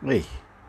Eh,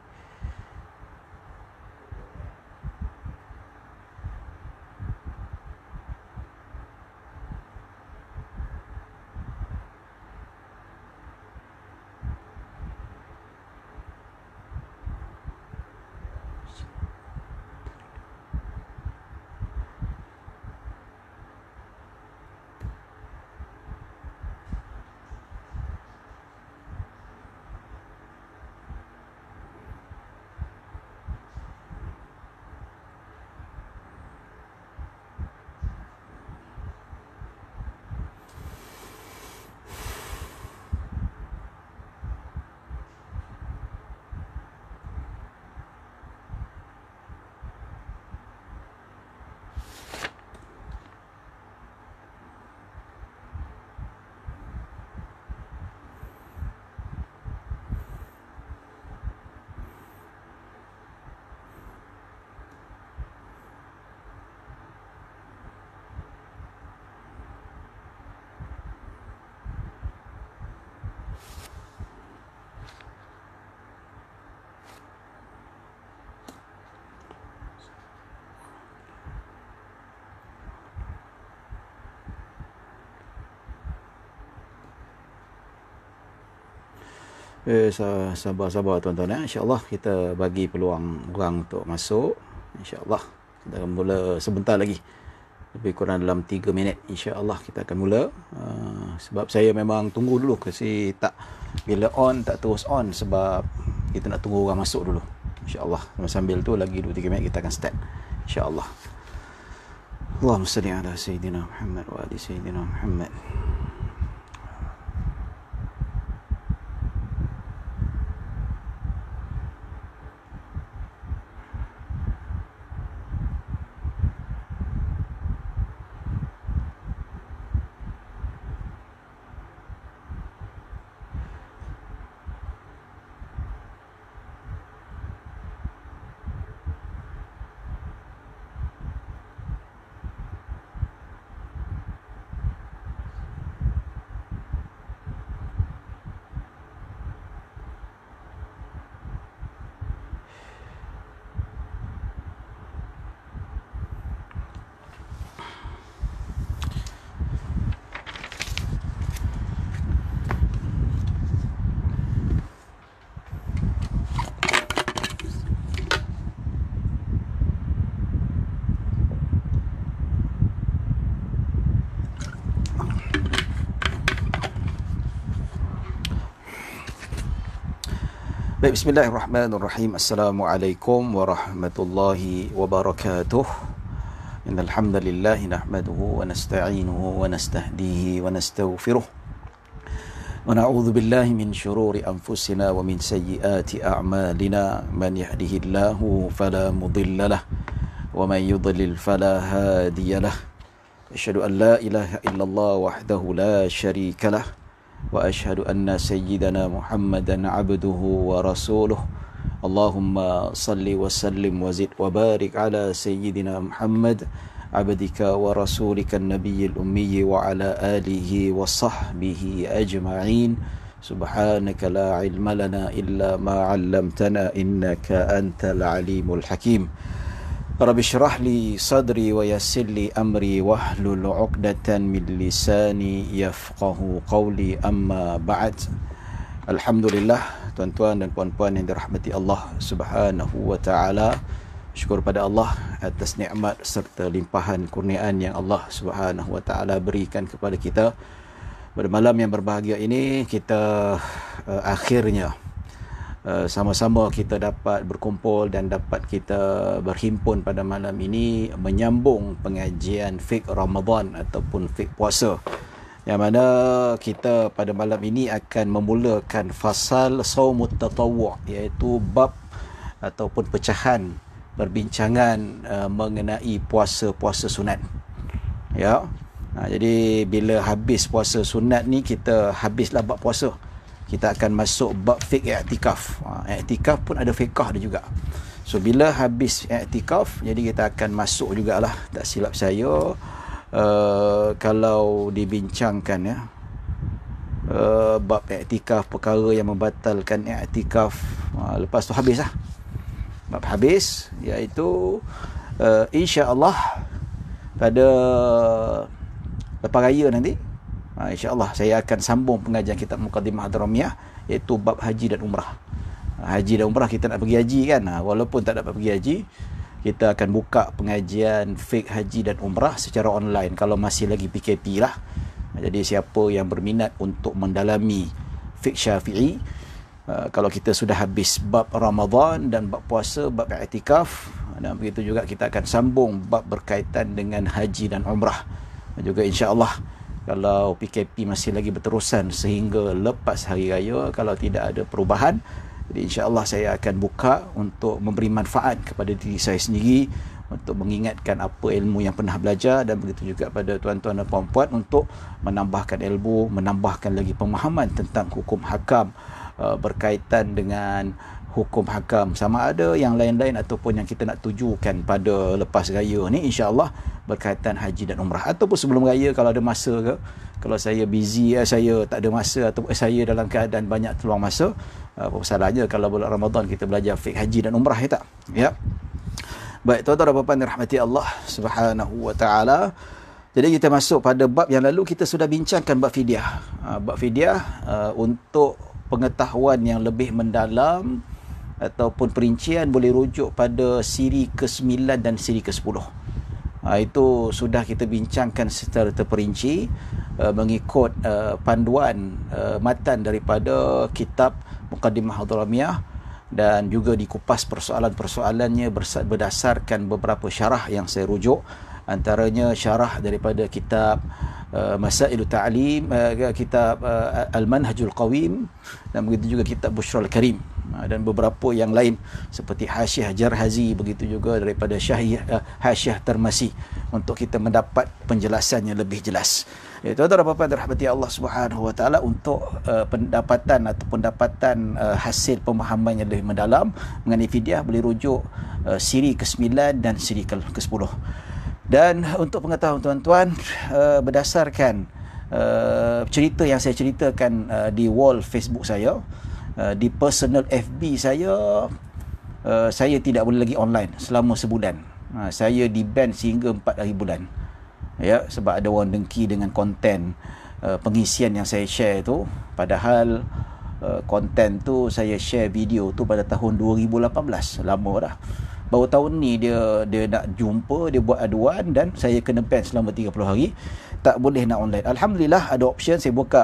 sabar-sabar tuan-tuan, InsyaAllah kita bagi peluang orang untuk masuk. InsyaAllah kita akan mula sebentar lagi, lebih kurang dalam 3 minit InsyaAllah kita akan mula. Sebab saya memang tunggu dulu, kasi tak bila on tak terus on, sebab kita nak tunggu orang masuk dulu. InsyaAllah sambil tu lagi 2-3 minit kita akan start InsyaAllah. Allahumma salli ala Sayyidina Muhammad wa ali Sayyidina Muhammad. Baik, bismillahirrahmanirrahim. Assalamualaikum warahmatullahi wabarakatuh. Innal hamdalillah nahmaduhu wa nasta'inuhu wa nastahdihi wa nastaghfiruh. Wa na'udzu billahi min shururi anfusina wa min sayyiati a'malina. Man yahdihillahu fala mudilla lahu wa man yudlil fala hadiya lahu. Asyhadu an la ilaha illallah wahdahu la syarika lahu wa asyhadu anna sayyidana Muhammadan abduhu wa rasuluh. Allahumma salli wa sallim wa zid wa barik ala sayyidina Muhammad abdika wa rasulika an-nabiyyil ummi wa ala alihi wa sahbihi ajma'in. Subhanaka la ilma lana illa ma 'allamtana innaka antal alimul hakim. Rabbi syrah li sadri wa yassir li amri wahlul 'uqdatan min lisani yafqahu qawli, amma ba'd. Alhamdulillah, tuan-tuan dan puan-puan yang dirahmati Allah Subhanahu wa taala. Syukur pada Allah atas nikmat serta limpahan kurniaan yang Allah Subhanahu wa taala berikan kepada kita. Pada malam yang berbahagia ini kita akhirnya sama-sama kita dapat berkumpul dan dapat kita berhimpun pada malam ini menyambung pengajian fiqh Ramadan ataupun fiqh puasa, yang mana kita pada malam ini akan memulakan fasal saumut tatawwu', iaitu bab ataupun pecahan perbincangan mengenai puasa-puasa sunat. Ya. Jadi bila habis puasa sunat ni, kita habislah bab puasa, kita akan masuk bab fiqh i'tikaf. I'tikaf pun ada fiqh dia juga. So bila habis i'tikaf, jadi kita akan masuk jugalah, tak silap saya, kalau dibincangkan ya, bab i'tikaf, perkara yang membatalkan i'tikaf, Lepas tu habis lah. Bab habis, iaitu insya-Allah pada lepas raya nanti, insya-Allah saya akan sambung pengajian kitab Muqaddimah Hadramiyah, iaitu bab haji dan umrah. Haji dan umrah, kita nak pergi haji kan, walaupun tak dapat pergi haji, kita akan buka pengajian fiqh haji dan umrah secara online kalau masih lagi PKP lah. Jadi siapa yang berminat untuk mendalami fiqh Syafi'i, kalau kita sudah habis bab Ramadan dan bab puasa, bab i'tikaf, dan begitu juga kita akan sambung bab berkaitan dengan haji dan umrah. Dan juga insya-Allah kalau PKP masih lagi berterusan sehingga lepas hari raya, kalau tidak ada perubahan, jadi insya-Allah saya akan buka untuk memberi manfaat kepada diri saya sendiri, untuk mengingatkan apa ilmu yang pernah belajar, dan begitu juga pada tuan-tuan dan puan-puan untuk menambahkan ilmu, menambahkan lagi pemahaman tentang hukum hakam berkaitan dengan hukum hakam, sama ada yang lain-lain ataupun yang kita nak tujukan pada lepas raya ni, insya-Allah berkaitan haji dan umrah, ataupun sebelum raya kalau ada masa ke. Kalau saya busy, saya tak ada masa, atau saya dalam keadaan banyak peluang masa, apa salahnya kalau bulan Ramadan kita belajar fiqh haji dan umrah, ya tak? Ya. Baik, tuan-tuan dan puan-puan dirahmati Allah Subhanahu wa taala. Jadi kita masuk pada bab yang lalu, kita sudah bincangkan bab fidyah. Bab fidyah untuk pengetahuan yang lebih mendalam ataupun perincian boleh rujuk pada siri ke-9 dan siri ke-10. Itu sudah kita bincangkan secara terperinci mengikut panduan matan daripada kitab Muqaddimah Hadramiyah, dan juga dikupas persoalan-persoalannya berdasarkan beberapa syarah yang saya rujuk, antaranya syarah daripada kitab Masailu Ta'lim, kitab Al-Manhajul Qawim, dan begitu juga kitab Bushrul Karim, dan beberapa yang lain seperti Hasyiah Jarhazi, begitu juga daripada Hasyiah Termasi, untuk kita mendapat penjelasannya lebih jelas. Tuan-tuan dan puan-puan dirahmati Allah Subhanahu wa taala, untuk pendapatan ataupun dapatan hasil pemahaman yang lebih mendalam mengenai fidyah boleh rujuk siri ke-9 dan siri ke-10. Dan untuk pengetahuan tuan-tuan, berdasarkan cerita yang saya ceritakan di wall Facebook saya, di personal FB saya tidak boleh lagi online selama sebulan. Saya di-ban sehingga 4 hari bulan. Ya, sebab ada orang dengki dengan konten pengisian yang saya share tu, padahal konten tu saya share video tu pada tahun 2018, lama dah. Baru tahun ni dia nak jumpa, dia buat aduan, dan saya kena ban selama 30 hari, tak boleh nak online. Alhamdulillah ada option, saya buka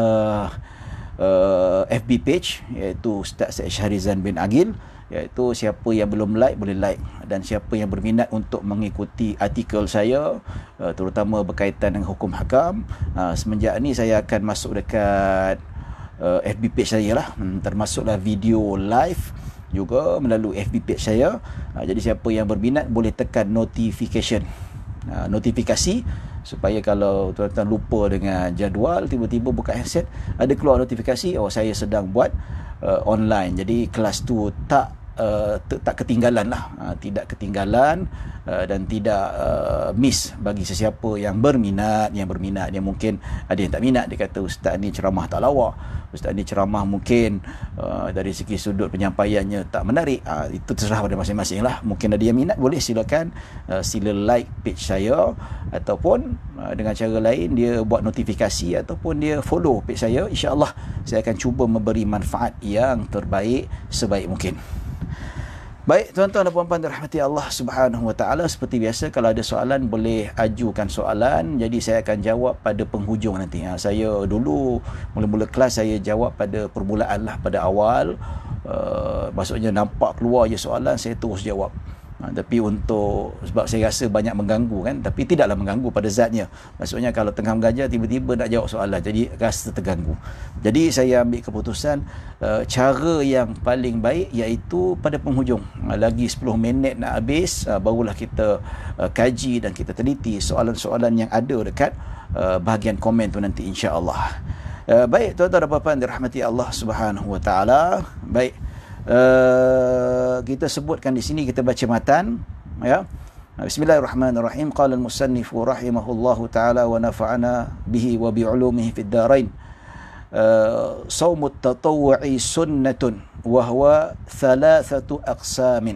FB page, iaitu Ustaz Syed Shahrizan bin Agil, iaitu siapa yang belum like boleh like, dan siapa yang berminat untuk mengikuti artikel saya terutama berkaitan dengan hukum hakam, semenjak ni saya akan masuk dekat FB page saya lah, termasuklah video live juga melalui FB page saya. Jadi siapa yang berminat boleh tekan notification, notifikasi, supaya kalau tuan-tuan lupa dengan jadual, tiba-tiba buka handset ada keluar notifikasi, saya sedang buat online. Jadi kelas tu tak ketinggalan lah, tidak ketinggalan, dan tidak miss bagi sesiapa yang berminat. Dia mungkin ada yang tak minat, dia kata ustaz ni ceramah tak lawak, ustaz ni ceramah mungkin dari segi sudut penyampaiannya tak menarik. Itu terserah pada masing-masing lah. Mungkin ada yang minat, boleh silakan sila like page saya, ataupun dengan cara lain dia buat notifikasi ataupun dia follow page saya. InsyaAllah saya akan cuba memberi manfaat yang terbaik sebaik mungkin. Baik, tuan-tuan dan puan-puan dirahmati Allah Subhanahu wa taala, seperti biasa kalau ada soalan boleh ajukan soalan. Jadi saya akan jawab pada penghujung nanti. Saya dulu mula-mula kelas saya jawab pada permulaan lah, pada awal. Maksudnya nampak keluar je soalan, saya terus jawab. Tapi untuk, sebab saya rasa banyak mengganggu kan, tapi tidaklah mengganggu pada zatnya. Maksudnya kalau tengah mengajar tiba-tiba nak jawab soalan, jadi rasa terganggu. Jadi saya ambil keputusan cara yang paling baik iaitu pada penghujung, lagi 10 minit nak habis, barulah kita kaji dan kita teliti soalan-soalan yang ada dekat bahagian komen tu nanti, insya-Allah. Baik, tuan-tuan dan puan-puan dirahmati Allah Subhanahu wa taala. Baik, kita sebutkan di sini, kita baca matan, ya. Bismillahirrahmanirrahim. Qala al-musannif rahimahullahu taala wa nafa'ana bihi wa bi 'ulumihi fid darain. Shaumut tatawwu'i sunnatun wa huwa thalathatu aqsamin.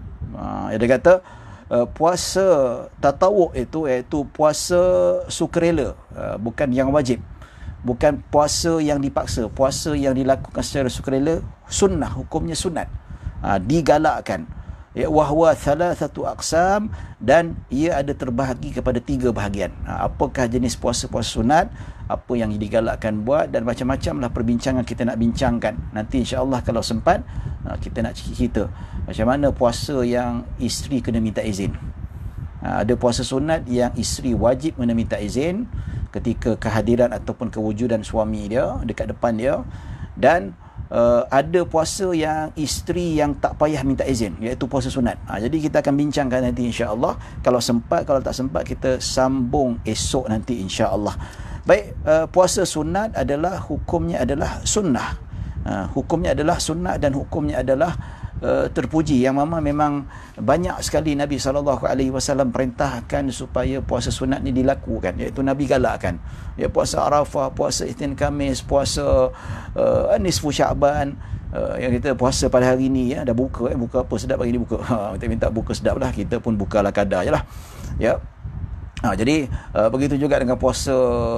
Dia kata puasa tatawuk itu iaitu puasa sukarela, bukan yang wajib, bukan puasa yang dipaksa, puasa yang dilakukan secara sukarela, sunnah, hukumnya sunat, digalakkan. Ya, wahwa thalathatu aqsam, dan ia ada terbahagi kepada 3 bahagian. Apakah jenis puasa-puasa sunat, apa yang digalakkan buat, dan macam-macam lah perbincangan kita nak bincangkan. Nanti insya-Allah kalau sempat kita nak cerita macam mana puasa yang isteri kena minta izin. Ada puasa sunat yang isteri wajib kena minta izin ketika kehadiran ataupun kewujudan suami dia dekat depan dia, dan ada puasa yang isteri yang tak payah minta izin, iaitu puasa sunat. Jadi kita akan bincangkan nanti insya-Allah. Kalau sempat, kalau tak sempat kita sambung esok nanti insya-Allah. Baik, puasa sunat adalah hukumnya adalah sunnah. Hukumnya adalah sunnah dan hukumnya adalah terpuji, yang mana memang banyak sekali Nabi SAW perintahkan supaya puasa sunat ni dilakukan, iaitu Nabi galakkan, ya, puasa Arafah, puasa Isnin Khamis, puasa nisfu Syaban, yang kita puasa pada hari ni, ya, dah buka, buka apa sedap hari ni buka, kita minta buka sedap lah, kita pun bukalah kadar je lah, ya. Jadi begitu juga dengan puasa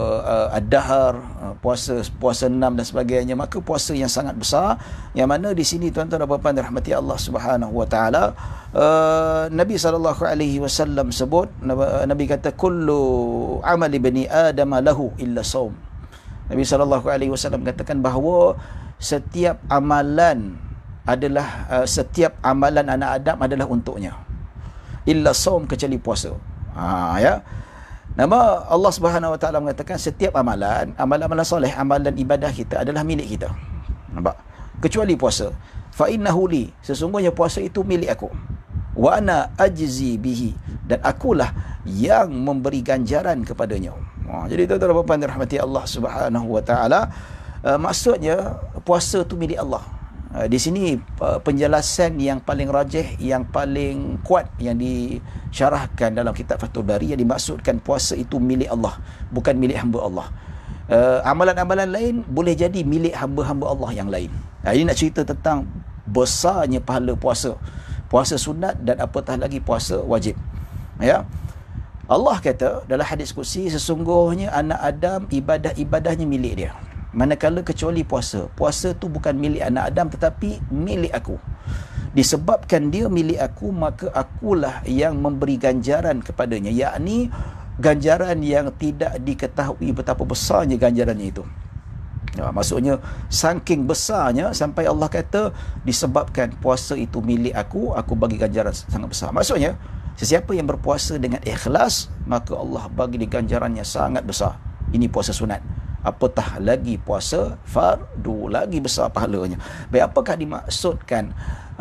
ad-dahr, puasa 6 dan sebagainya. Maka puasa yang sangat besar, yang mana di sini tuan-tuan dan puan-puan dirahmati Allah Subhanahu wa taala, Nabi SAW sebut, Nabi kata kullu amali bani adam lahu illa saum. Nabi SAW katakan bahawa setiap amalan adalah setiap amalan anak Adam adalah untuknya, illa saum, kecuali puasa. Ya. Nama Allah Subhanahu wa taala mengatakan setiap amalan soleh, amalan ibadah kita adalah milik kita. Nampak? Kecuali puasa. Fa innahu li, sesungguhnya puasa itu milik aku. Wa ana ajzi bihi, dan akulah yang memberi ganjaran kepadanya. Jadi tuan-tuan dan puan-puan dirahmati Allah Subhanahu wa taala, maksudnya puasa itu milik Allah. Di sini penjelasan yang paling rajih, yang paling kuat yang disyarahkan dalam kitab Fathul Bari, yang dimaksudkan puasa itu milik Allah, bukan milik hamba Allah. Amalan-amalan lain boleh jadi milik hamba-hamba Allah yang lain. Ini nak cerita tentang besarnya pahala puasa, puasa sunat dan apatah lagi puasa wajib. Ya. Allah kata dalam hadis qudsi, sesungguhnya anak Adam ibadah-ibadahnya milik dia. Manakala kecuali puasa, puasa tu bukan milik anak Adam tetapi milik aku. Disebabkan dia milik aku, maka akulah yang memberi ganjaran kepadanya, yakni ganjaran yang tidak diketahui betapa besarnya ganjarannya itu. Maksudnya saking besarnya sampai Allah kata disebabkan puasa itu milik aku bagi ganjaran sangat besar. Maksudnya sesiapa yang berpuasa dengan ikhlas, maka Allah bagi dia ganjarannya sangat besar. Ini puasa sunat. Apatah lagi puasa fardu, lagi besar pahalanya. Baik, apakah dimaksudkan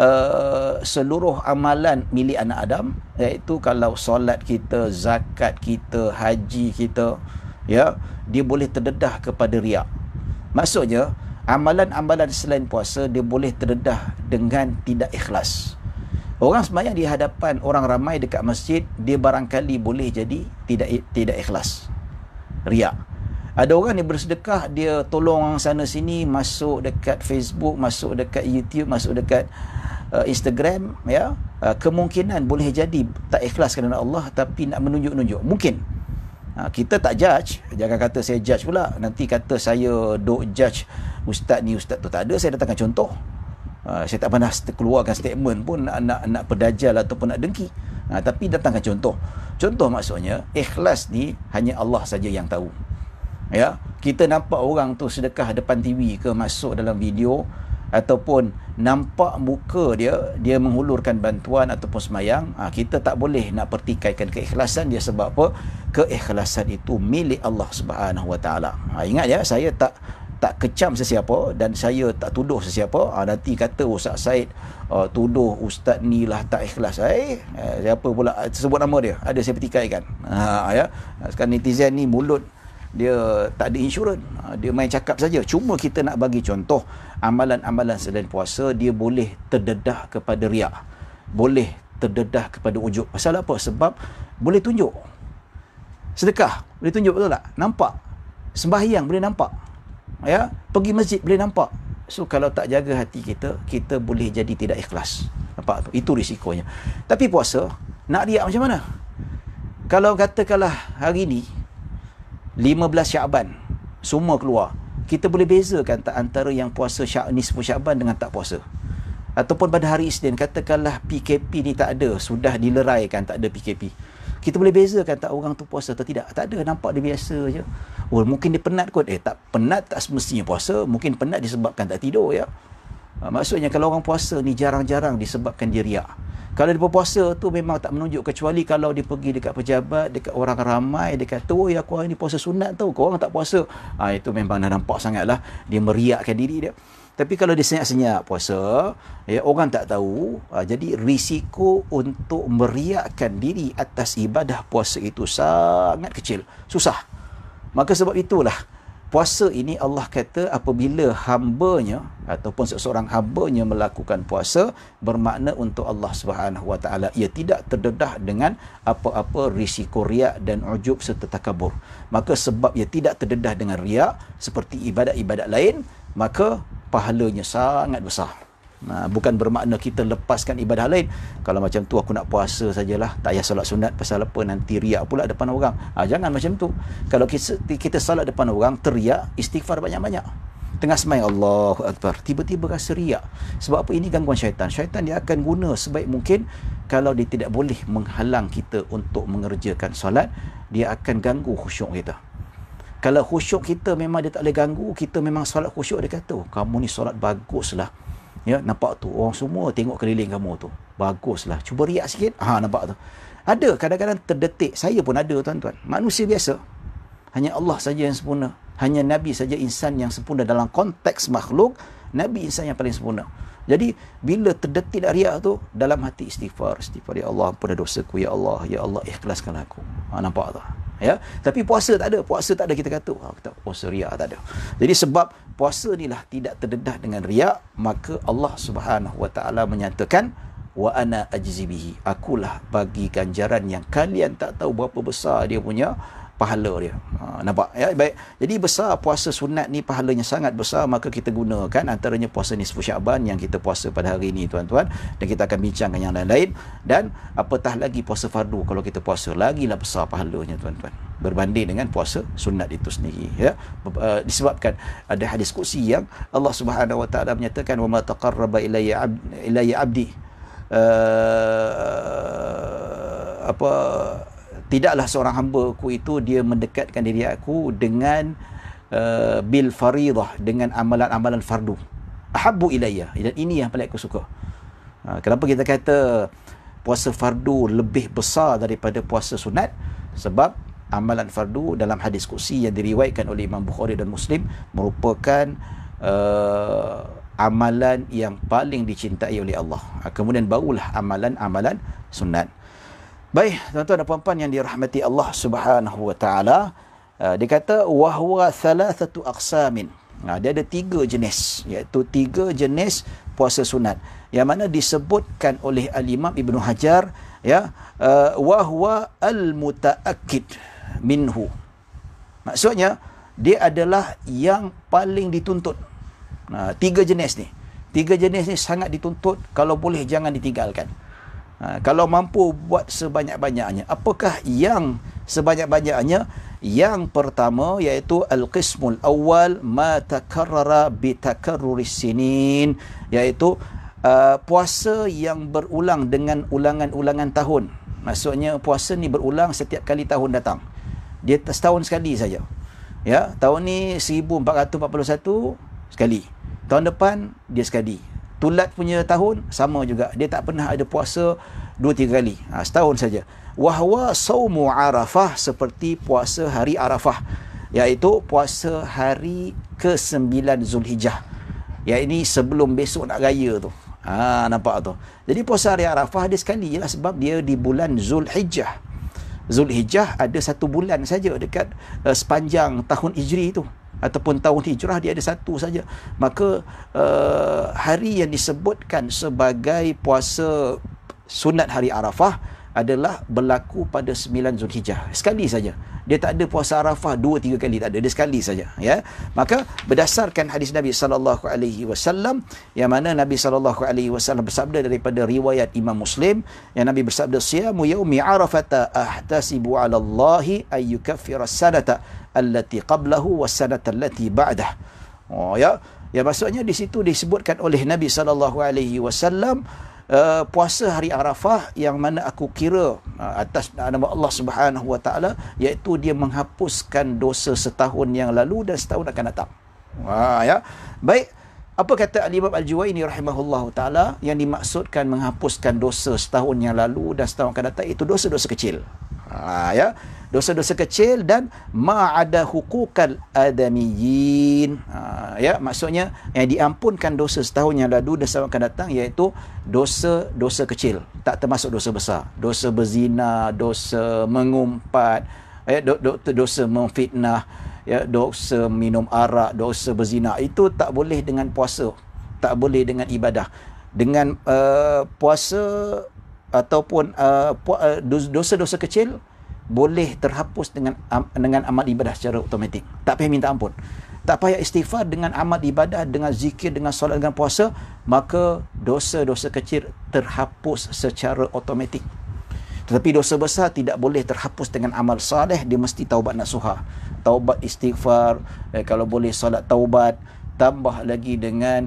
seluruh amalan milik anak Adam, iaitu kalau solat kita, zakat kita, haji kita, ya, dia boleh terdedah kepada riak. Maksudnya amalan-amalan selain puasa dia boleh terdedah dengan tidak ikhlas. Orang sembahyang di hadapan orang ramai dekat masjid, dia barangkali boleh jadi tidak ikhlas, riak. Ada orang yang bersedekah, dia tolong orang sana sini, masuk dekat Facebook, masuk dekat YouTube, masuk dekat Instagram, ya, kemungkinan boleh jadi tak ikhlas kerana Allah, tapi nak menunjuk-nunjuk. Mungkin. Kita tak judge, jangan kata saya judge pula, nanti kata saya duk judge ustaz ni ustaz tu. Tak ada, saya datangkan contoh. Saya tak pernah keluarkan statement pun nak berdajal ataupun nak dengki. Tapi datangkan contoh. Contoh maksudnya ikhlas ni hanya Allah saja yang tahu. Ya, kita nampak orang tu sedekah depan TV ke, masuk dalam video, ataupun nampak muka dia menghulurkan bantuan ataupun semayang, kita tak boleh nak pertikaikan keikhlasan dia. Sebab apa? Keikhlasan itu milik Allah Subhanahu wa taala. Ingat ya, saya tak kecam sesiapa dan saya tak tuduh sesiapa. Nanti kata Ustaz Said tuduh ustaz ni lah tak ikhlas. Siapa pula sebut nama dia? Ada saya pertikaikan. Ya. Sekarang netizen ni mulut dia tak ada insurans, dia main cakap saja. Cuma kita nak bagi contoh, amalan-amalan selain puasa dia boleh terdedah kepada riak, boleh terdedah kepada ujub. Pasal apa? Sebab boleh tunjuk. Sedekah boleh tunjuk, betul tak? Nampak. Sembahyang boleh nampak, ya. Pergi masjid boleh nampak. So kalau tak jaga hati kita, kita boleh jadi tidak ikhlas. Nampak tu? Itu risikonya. Tapi puasa, nak riak macam mana? Kalau katakanlah hari ni 15 Syaban semua keluar, kita boleh bezakan tak antara yang puasa nisfu Syaban dengan tak puasa? Ataupun pada hari Isnin, katakanlah PKP ni tak ada, sudah dileraikan, tak ada PKP. Kita boleh bezakan tak orang tu puasa atau tidak? Tak ada, nampak dia biasa je. Oh, mungkin dia penat kot. Tak penat tak semestinya puasa. Mungkin penat disebabkan tak tidur, ya. Maksudnya kalau orang puasa ni jarang-jarang disebabkan dia riak. Kalau dia berpuasa tu memang tak menunjuk, kecuali kalau dia pergi dekat pejabat, dekat orang ramai, dia kata, oh ya, aku hari ni puasa sunat tau, kau orang tak puasa. Itu memang dah nampak sangatlah dia meriakkan diri dia. Tapi kalau dia senyap-senyap puasa, ya, orang tak tahu, jadi risiko untuk meriakkan diri atas ibadah puasa itu sangat kecil, susah. Maka sebab itulah puasa ini Allah kata apabila hambanya ataupun seseorang hambanya melakukan puasa, bermakna untuk Allah Subhanahu Wa Taala ia tidak terdedah dengan apa-apa risiko riak dan ujub serta takabur. Maka sebab ia tidak terdedah dengan riak seperti ibadat-ibadat lain, maka pahalanya sangat besar. Bukan bermakna kita lepaskan ibadah lain. Kalau macam tu aku nak puasa sajalah, tak payah solat sunat, pasal apa nanti riak pula depan orang. Jangan macam tu. Kalau kita solat depan orang teriak, istighfar banyak-banyak. Tengah sembahyang Allahu Akbar, tiba-tiba rasa riak. Sebab apa? Ini gangguan syaitan. Syaitan dia akan guna sebaik mungkin. Kalau dia tidak boleh menghalang kita untuk mengerjakan solat, dia akan ganggu khusyuk kita. Kalau khusyuk kita memang dia tak boleh ganggu, kita memang solat khusyuk, dia kata, kamu ni solat baguslah. Ya, nampak tu, orang semua tengok keliling kamu tu. Baguslah. Cuba riak sikit. Nampak tu. Ada kadang-kadang terdetik. Saya pun ada, tuan-tuan. Manusia biasa. Hanya Allah saja yang sempurna. Hanya Nabi saja insan yang sempurna dalam konteks makhluk. Nabi insan yang paling sempurna. Jadi bila terdetik nak riak tu, dalam hati istighfar, ya Allah, ampun dosaku, ya Allah, ikhlaskan aku. Nampak tu. Ya, tapi puasa tak ada. Puasa tak ada, kita kata kita puasa riak tak ada. Jadi sebab puasa inilah tidak terdedah dengan riak, maka Allah Subhanahu Wa Taala menyatakan wa ana ajzi bihi, akulah bagi ganjaran yang kalian tak tahu berapa besar dia punya pahala dia. Nampak ya? Baik. Jadi besar puasa sunat ni, pahalanya sangat besar, maka kita gunakan antaranya puasa nisfu Syaban yang kita puasa pada hari ini, tuan-tuan, dan kita akan bincangkan yang lain-lain. Dan apatah lagi puasa fardu, kalau kita puasa lagilah besar pahalanya, tuan-tuan, berbanding dengan puasa sunat itu sendiri, ya. Disebabkan ada hadis qudsi yang Allah Subhanahu Wa Taala menyatakan wa ma taqarraba ilayya abdi tidaklah seorang hamba aku itu dia mendekatkan diri aku dengan bil faridah, dengan amalan-amalan fardu, ahabbu ilayya, dan ini yang paling aku suka. Kenapa kita kata puasa fardu lebih besar daripada puasa sunat? Sebab amalan fardu dalam hadis qudsi yang diriwayatkan oleh Imam Bukhari dan Muslim merupakan amalan yang paling dicintai oleh Allah. Kemudian barulah amalan-amalan sunat. Baik, tuan-tuan dan puan-puan yang dirahmati Allah Subhanahu Wa Taala, dia kata wahwa thalathatu aqsamin. Dia ada 3 jenis, iaitu 3 jenis puasa sunat yang mana disebutkan oleh Al-Imam Ibnu Hajar, ya, wahwa al-mutaakkid minhu. Maksudnya dia adalah yang paling dituntut. 3 jenis ni. 3 jenis ni sangat dituntut, kalau boleh jangan ditinggalkan. Kalau mampu buat sebanyak-banyaknya. Apakah yang sebanyak-banyaknya? Yang pertama iaitu al-qismul awal ma takarrara bi takarruris sinin, iaitu puasa yang berulang dengan ulangan-ulangan tahun. Maksudnya puasa ni berulang setiap kali tahun datang. Dia setahun sekali saja. Ya, tahun ni 1441 sekali. Tahun depan dia sekali. Tulat punya tahun sama juga, dia tak pernah ada puasa 2-3 kali, setahun saja. Wahwa saumu Arafah, seperti puasa hari Arafah, iaitu puasa hari ke-9 Zulhijjah, ya, ini sebelum besok nak raya tu. Nampak tu. Jadi puasa hari Arafah dia sekali je lah, sebab dia di bulan Zulhijjah. Zulhijjah ada 1 bulan saja dekat sepanjang tahun Hijri tu, ataupun tahun hijrah dia ada 1 saja. Maka hari yang disebutkan sebagai puasa sunat hari Arafah adalah berlaku pada 9 Zulhijjah. Sekali saja. Dia tak ada puasa Arafah 2-3 kali, tak ada. Dia sekali saja, ya. Maka berdasarkan hadis Nabi sallallahu alaihi wasallam, yang mana Nabi sallallahu alaihi wasallam bersabda daripada riwayat Imam Muslim, yang Nabi bersabda, "Siyamu yaumi Arafata ahtasibu 'ala Allahi ay yukaffira as-sanata allati qablahu was-sanata allati ba'dah." Oh ya, ya, maksudnya di situ disebutkan oleh Nabi sallallahu alaihi wasallam, puasa hari Arafah yang mana aku kira atas nama Allah Subhanahu wa taala, iaitu dia menghapuskan dosa setahun yang lalu dan setahun akan datang. Ya. Baik, apa kata Al-Imam Al-Juwaini rahimahullahu taala, yang dimaksudkan menghapuskan dosa setahun yang lalu dan setahun akan datang itu dosa-dosa kecil. Ya, dosa-dosa kecil dan ma'ada hukukal adamiyyin. Ya, maksudnya yang diampunkan dosa setahun yang lalu dan setahun akan datang iaitu dosa-dosa kecil, tak termasuk dosa besar. Dosa berzina, dosa mengumpat, ya, dosa memfitnah, ya, dosa minum arak, dosa berzina, itu tak boleh dengan puasa, tak boleh dengan ibadah. Dengan puasa ataupun dosa-dosa kecil boleh terhapus dengan amal ibadah secara automatik. Tak payah minta ampun, tak payah istighfar. Dengan amal ibadah, dengan zikir, dengan solat, dengan puasa, maka dosa-dosa kecil terhapus secara automatik. Tetapi dosa besar tidak boleh terhapus dengan amal saleh. Dia mesti taubat nasuha, taubat istighfar, kalau boleh solat taubat, tambah lagi dengan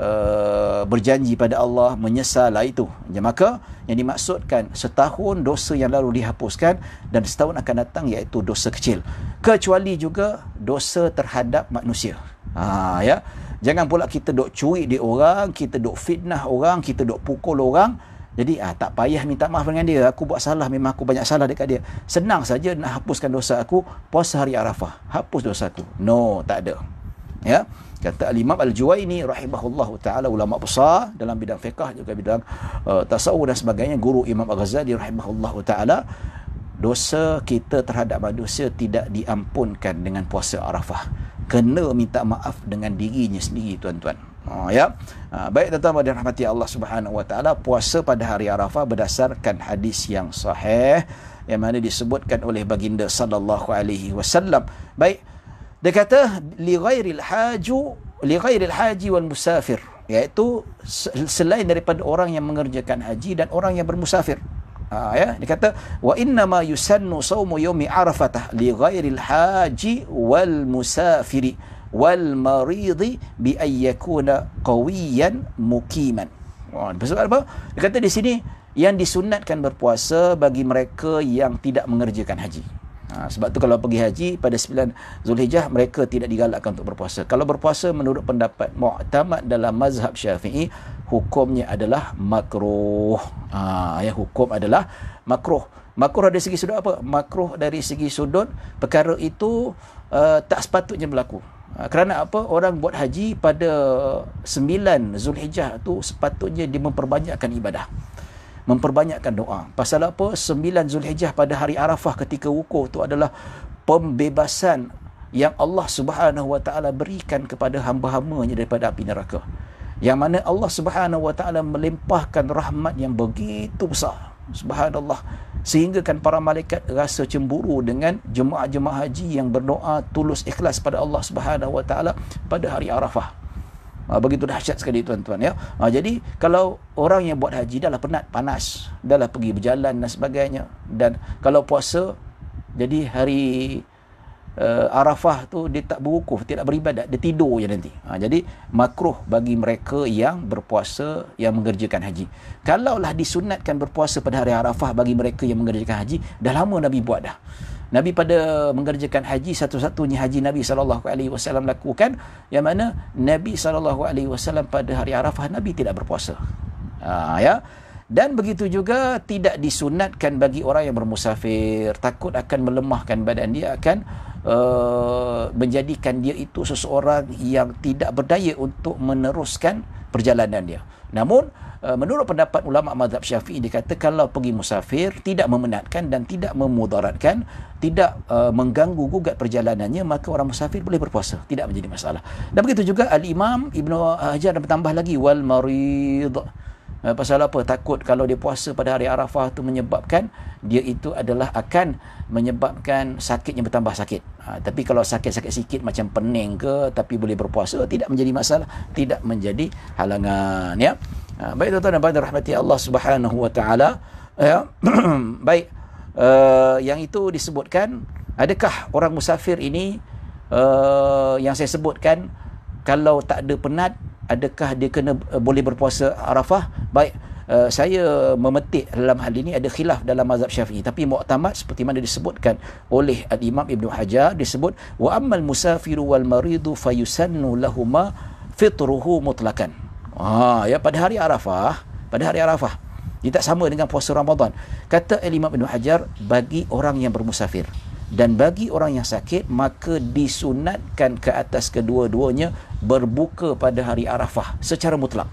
berjanji pada Allah, menyesal, itu. Maka yang dimaksudkan setahun dosa yang lalu dihapuskan dan setahun akan datang iaitu dosa kecil. Kecuali juga dosa terhadap manusia. Ya, jangan pula kita duk curi di orang, kita duk fitnah orang, kita duk pukul orang. Jadi tak payah minta maaf dengan dia. Aku buat salah, memang aku banyak salah dekat dia. Senang saja nak hapuskan dosa aku, puasa hari Arafah, hapus dosa aku. No, tak ada. Ya, kata Al-Imam Al-Juwaini rahimahullahu taala, ulama besar dalam bidang fiqh, juga bidang tasawuf dan sebagainya, guru Imam Al-Ghazali rahimahullahu taala, dosa kita terhadap manusia tidak diampunkan dengan puasa Arafah. Kena minta maaf dengan dirinya sendiri, tuan-tuan. Ya. Baik, tuan-tuan dan rahmati Allah Subhanahu wa taala, puasa pada hari Arafah berdasarkan hadis yang sahih yang mana disebutkan oleh baginda sallallahu alaihi wasallam. Baik, dia kata li ghairil haji wal musafir, iaitu selain daripada orang yang mengerjakan haji dan orang yang bermusafir. Ya, dia kata wa inna ma yusannu saumu yaumi arafatah li ghairil haji wal musafiri wal maridi bi ay yakuna qawiyan muqiman. Sebab apa? Dia kata di sini yang disunatkan berpuasa bagi mereka yang tidak mengerjakan haji. Sebab tu kalau pergi haji pada 9 Zulhijjah, mereka tidak digalakkan untuk berpuasa. Kalau berpuasa menurut pendapat mu'tamad dalam mazhab Syafi'i, hukumnya adalah makruh. Ya, hukum adalah makruh. Makruh dari segi sudut apa? Makruh dari segi sudut perkara itu tak sepatutnya berlaku. Kerana apa? Orang buat haji pada 9 Zulhijjah tu sepatutnya dia memperbanyakkan ibadah, memperbanyakkan doa. Pasal apa? 9 Zulhijjah pada hari Arafah ketika wukuf tu adalah pembebasan yang Allah Subhanahu wa taala berikan kepada hamba-hambanya daripada api neraka. Yang mana Allah Subhanahu wa taala melimpahkan rahmat yang begitu besar. Subhanallah. Sehingga kan para malaikat rasa cemburu dengan jemaah-jemaah haji yang berdoa tulus ikhlas pada Allah Subhanahu wa taala pada hari Arafah. Begitu dahsyat sekali, tuan-tuan, ya. Jadi kalau orang yang buat haji dah lah penat, panas, dah lah pergi berjalan dan sebagainya, dan kalau puasa, jadi hari Arafah tu dia tak berwukuf, tidak beribadat, dia tidur je nanti. Jadi makruh bagi mereka yang berpuasa yang mengerjakan haji. Kalaulah disunatkan berpuasa pada hari Arafah bagi mereka yang mengerjakan haji, dah lama Nabi buat dah. Nabi pada mengerjakan haji, satu-satunya haji Nabi SAW lakukan, yang mana Nabi SAW pada hari Arafah Nabi tidak berpuasa. Ya. Dan begitu juga tidak disunatkan bagi orang yang bermusafir, takut akan melemahkan badan dia, akan menjadikan dia itu seseorang yang tidak berdaya untuk meneruskan perjalanan dia. Namun menurut pendapat ulama mazhab Syafi'i, dikata kalau pergi musafir tidak memenatkan dan tidak memudaratkan, tidak mengganggu gugat perjalanannya, maka orang musafir boleh berpuasa, tidak menjadi masalah. Dan begitu juga Al-Imam Ibnu Hajar bertambah lagi wal marid. Pasal apa? Takut kalau dia puasa pada hari Arafah tu menyebabkan dia itu adalah akan menyebabkan sakitnya bertambah sakit. Tapi kalau sakit-sakit sikit macam pening ke tapi boleh berpuasa, tidak menjadi masalah, tidak menjadi halangan, ya. Baik tuan-tuan dan puan rahmati Allah Subhanahu wa taala, ya. Baik, yang itu disebutkan, adakah orang musafir ini yang saya sebutkan kalau tak ada penat, adakah dia kena boleh berpuasa Arafah? Baik, saya memetik dalam hal ini ada khilaf dalam mazhab Syafi'i, tapi muktamad seperti mana disebutkan oleh Al-Imam Ibn Hajar, disebut wa ammal musafiru wal maridu fayusannu lahuma fitruhu mutlaqan. Ya, pada hari Arafah, dia tak sama dengan puasa Ramadan. Kata Al-Imam Ibn Hajar, bagi orang yang bermusafir dan bagi orang yang sakit, maka disunatkan ke atas kedua-duanya berbuka pada hari Arafah secara mutlak.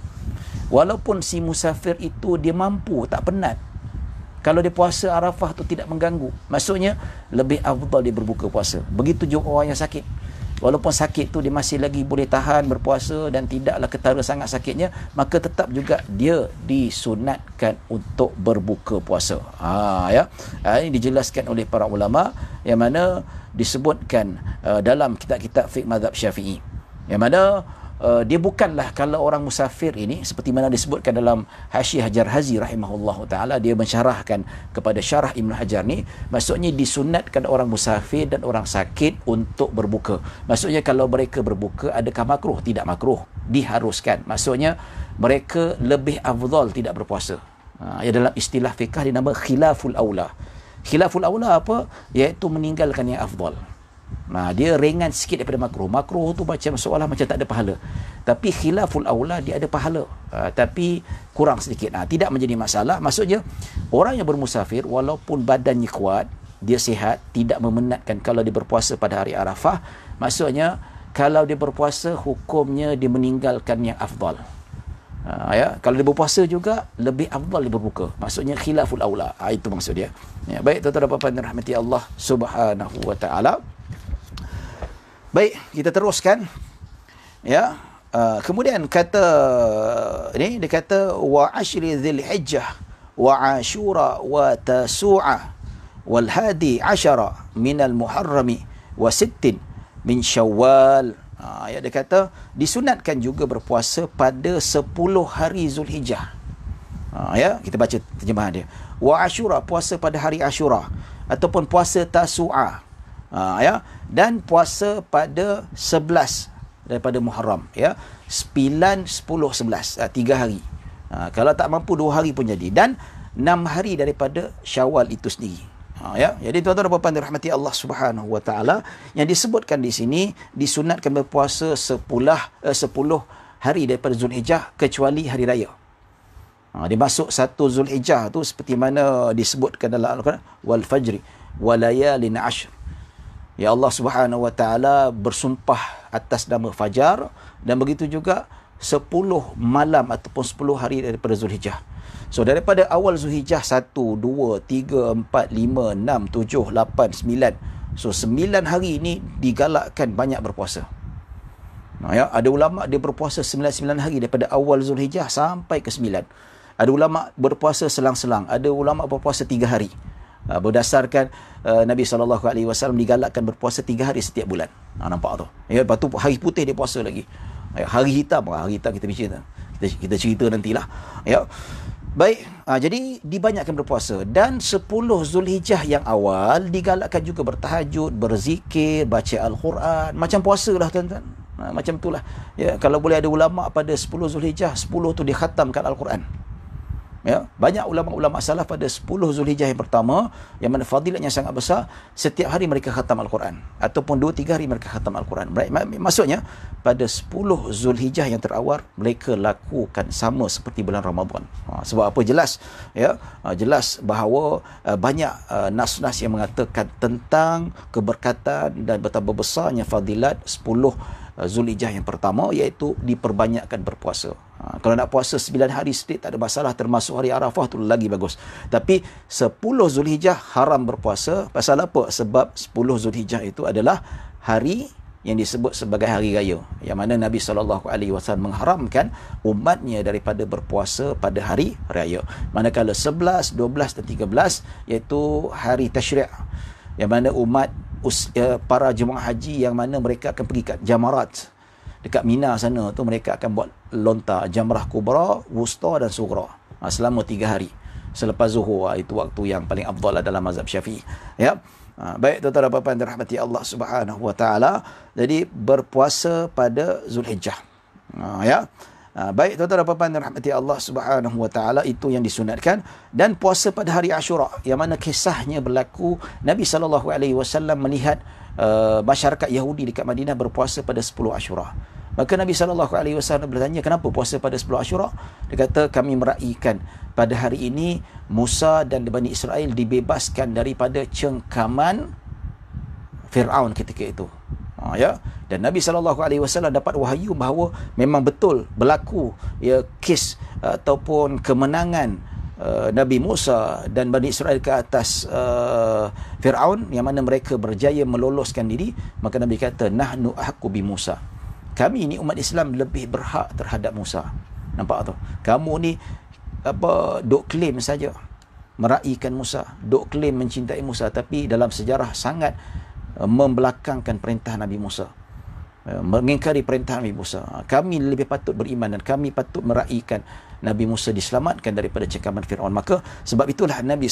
Walaupun si musafir itu dia mampu, tak penat, kalau dia puasa Arafah tu tidak mengganggu, maksudnya lebih afdal dia berbuka puasa. Begitu juga orang yang sakit, walaupun sakit tu dia masih lagi boleh tahan berpuasa dan tidaklah ketara sangat sakitnya, maka tetap juga dia disunatkan untuk berbuka puasa. Ya. Ini dijelaskan oleh para ulama, yang mana disebutkan dalam kitab-kitab fiqh mazhab Syafi'i, yang mana dia bukanlah, kalau orang musafir ini seperti mana disebutkan dalam Hasyiah Jarhazi rahimahullahu taala, dia mensyarahkan kepada syarah Ibn Hajar ni, maksudnya disunatkan orang musafir dan orang sakit untuk berbuka. Maksudnya kalau mereka berbuka, adakah makruh? Tidak makruh, diharuskan. Maksudnya mereka lebih afdal tidak berpuasa. Ya, dalam istilah fiqh dinama khilaful aula. Khilaful aula apa? Iaitu meninggalkan yang afdal. Dia ringan sikit daripada makruh. Makruh tu macam seolah macam tak ada pahala. Tapi khilaful aula dia ada pahala, tapi kurang sedikit. Tidak menjadi masalah. Maksudnya orang yang bermusafir walaupun badannya kuat, dia sihat, tidak memenatkan kalau dia berpuasa pada hari Arafah. Maksudnya kalau dia berpuasa, hukumnya dia meninggalkan yang afdal. Ya, kalau dia berpuasa juga lebih afdal dia berbuka. Maksudnya khilaful aula. Itu maksud dia. Ya, baik tuan-tuan dan puan-puan rahmati Allah Subhanahu wa taala. Baik, kita teruskan. Ya. Kemudian kata ini, dia kata wa ashri dzilhijjah wa ashura wa tasu'a wal hadi asyara min al muharrami wa sittin min syawal. Ya, dia kata disunatkan juga berpuasa pada 10 hari Zulhijjah. Ya, kita baca terjemahan dia. Wa ashura, puasa pada hari Ashura, ataupun puasa Tasu'a. Ya, dan puasa pada 11 daripada Muharram, ya, 9, 10, 11, 3 hari. Kalau tak mampu 2 hari pun jadi, dan 6 hari daripada Syawal itu sendiri. Ya, jadi tuan-tuan dan puan-puan dirahmati Allah Subhanahu wa taala, yang disebutkan di sini disunatkan berpuasa 10 hari daripada Zulhijjah kecuali hari raya. Dia masuk 1 Zulhijjah tu seperti mana disebutkan dalam Al-Quran, wal fajri walayalin ashr. Ya, Allah Subhanahu wa taala bersumpah atas nama Fajar, dan begitu juga 10 malam ataupun 10 hari daripada Zulhijjah. So daripada awal Zulhijjah 1, 2, 3, 4, 5, 6, 7, 8, 9. So 9 hari ini digalakkan banyak berpuasa. Ya, ada ulama dia berpuasa 9 hari daripada awal Zulhijjah sampai ke 9. Ada ulama berpuasa selang-selang, ada ulama berpuasa 3 hari. Berdasarkan Nabi SAW digalakkan berpuasa 3 hari setiap bulan. Nampak tu. Ya, lepas tu hari putih dia puasa lagi. Hari hitam kita bicara. Kita cerita nantilah. Ya. Baik, jadi dibanyakkan berpuasa, dan 10 Zulhijjah yang awal digalakkan juga bertahajud, berzikir, baca Al-Quran, macam puasa lah tuan-tuan. Macam itulah. Ya, kalau boleh ada ulama pada 10 Zulhijjah, 10 tu dia khatamkan Al-Quran. Ya, banyak ulama-ulama salaf pada 10 Zulhijjah yang pertama, yang mana fadilatnya sangat besar, setiap hari mereka khatam Al-Quran, ataupun 2-3 hari mereka khatam Al-Quran. Maksudnya pada 10 Zulhijjah yang terawal mereka lakukan sama seperti bulan Ramadan. Sebab apa? Jelas, ya, jelas bahawa banyak nas-nas yang mengatakan tentang keberkatan dan betapa besarnya fadilat 10 Zulhijjah yang pertama, iaitu diperbanyakkan berpuasa. Kalau nak puasa 9 hari straight tak ada masalah, termasuk hari Arafah tu lagi bagus. Tapi 10 Zulhijjah haram berpuasa. Pasal apa? Sebab 10 Zulhijjah itu adalah hari yang disebut sebagai hari raya, yang mana Nabi SAW mengharamkan umatnya daripada berpuasa pada hari raya. Manakala 11, 12 dan 13 iaitu hari tasyri', yang mana umat para jemaah haji yang mana mereka akan pergi kat jamarat dekat Mina sana tu, mereka akan buat lontar jamrah kubra, wusta dan sughra selama 3 hari selepas zuhur. Itu waktu yang paling afdal dalam mazhab Syafi'i. Ya. Baik tuan-tuan dan puan-puan dirahmati Allah Subhanahu wa taala. Jadi berpuasa pada Zulhijjah. Ya. Baik tuan-tuan dan puan-puan dirahmati Allah Subhanahu wa taala, itu yang disunatkan. Dan puasa pada hari Ashura, yang mana kisahnya berlaku Nabi SAW melihat masyarakat Yahudi dekat Madinah berpuasa pada 10 Ashura. Maka Nabi SAW bertanya, kenapa puasa pada 10 Ashura? Dia kata, kami meraihkan pada hari ini Musa dan Bani Israel dibebaskan daripada cengkaman Fir'aun ketika itu. Ya. Dan Nabi SAW dapat wahyu bahawa memang betul berlaku ya kes ataupun kemenangan Nabi Musa dan Bani Israel ke atas Fir'aun, yang mana mereka berjaya meloloskan diri. Maka Nabi kata, nahnu ahqqu bi Musa, kami ni umat Islam lebih berhak terhadap Musa. Nampak tu? Kamu ni duk klaim saja meraihkan Musa, duk klaim mencintai Musa, tapi dalam sejarah sangat membelakangkan perintah Nabi Musa, mengingkari perintah Nabi Musa. Kami lebih patut beriman dan kami patut meraihkan Nabi Musa diselamatkan daripada cengkaman Fir'aun. Maka sebab itulah Nabi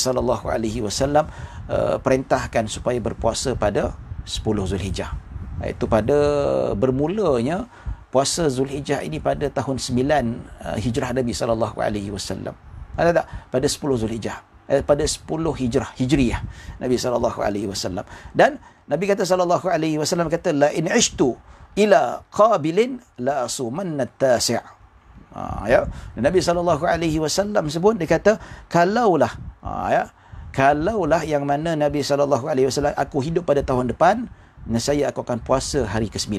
SAW perintahkan supaya berpuasa pada 10 Zulhijjah. Itu pada bermulanya puasa Zulhijjah ini pada tahun 9 Hijrah Nabi SAW. Ada tak? Pada 10 Zulhijjah. Pada 10 Hijriyah Nabi SAW. Dan Nabi kata SAW kata, la in ishtu ila qabilin la asumanna at-tasi'. Ya. Nabi SAW sebut, dia kata, kalaulah kalaulah yang mana Nabi SAW, aku hidup pada tahun depan, saya aku akan puasa hari ke-9,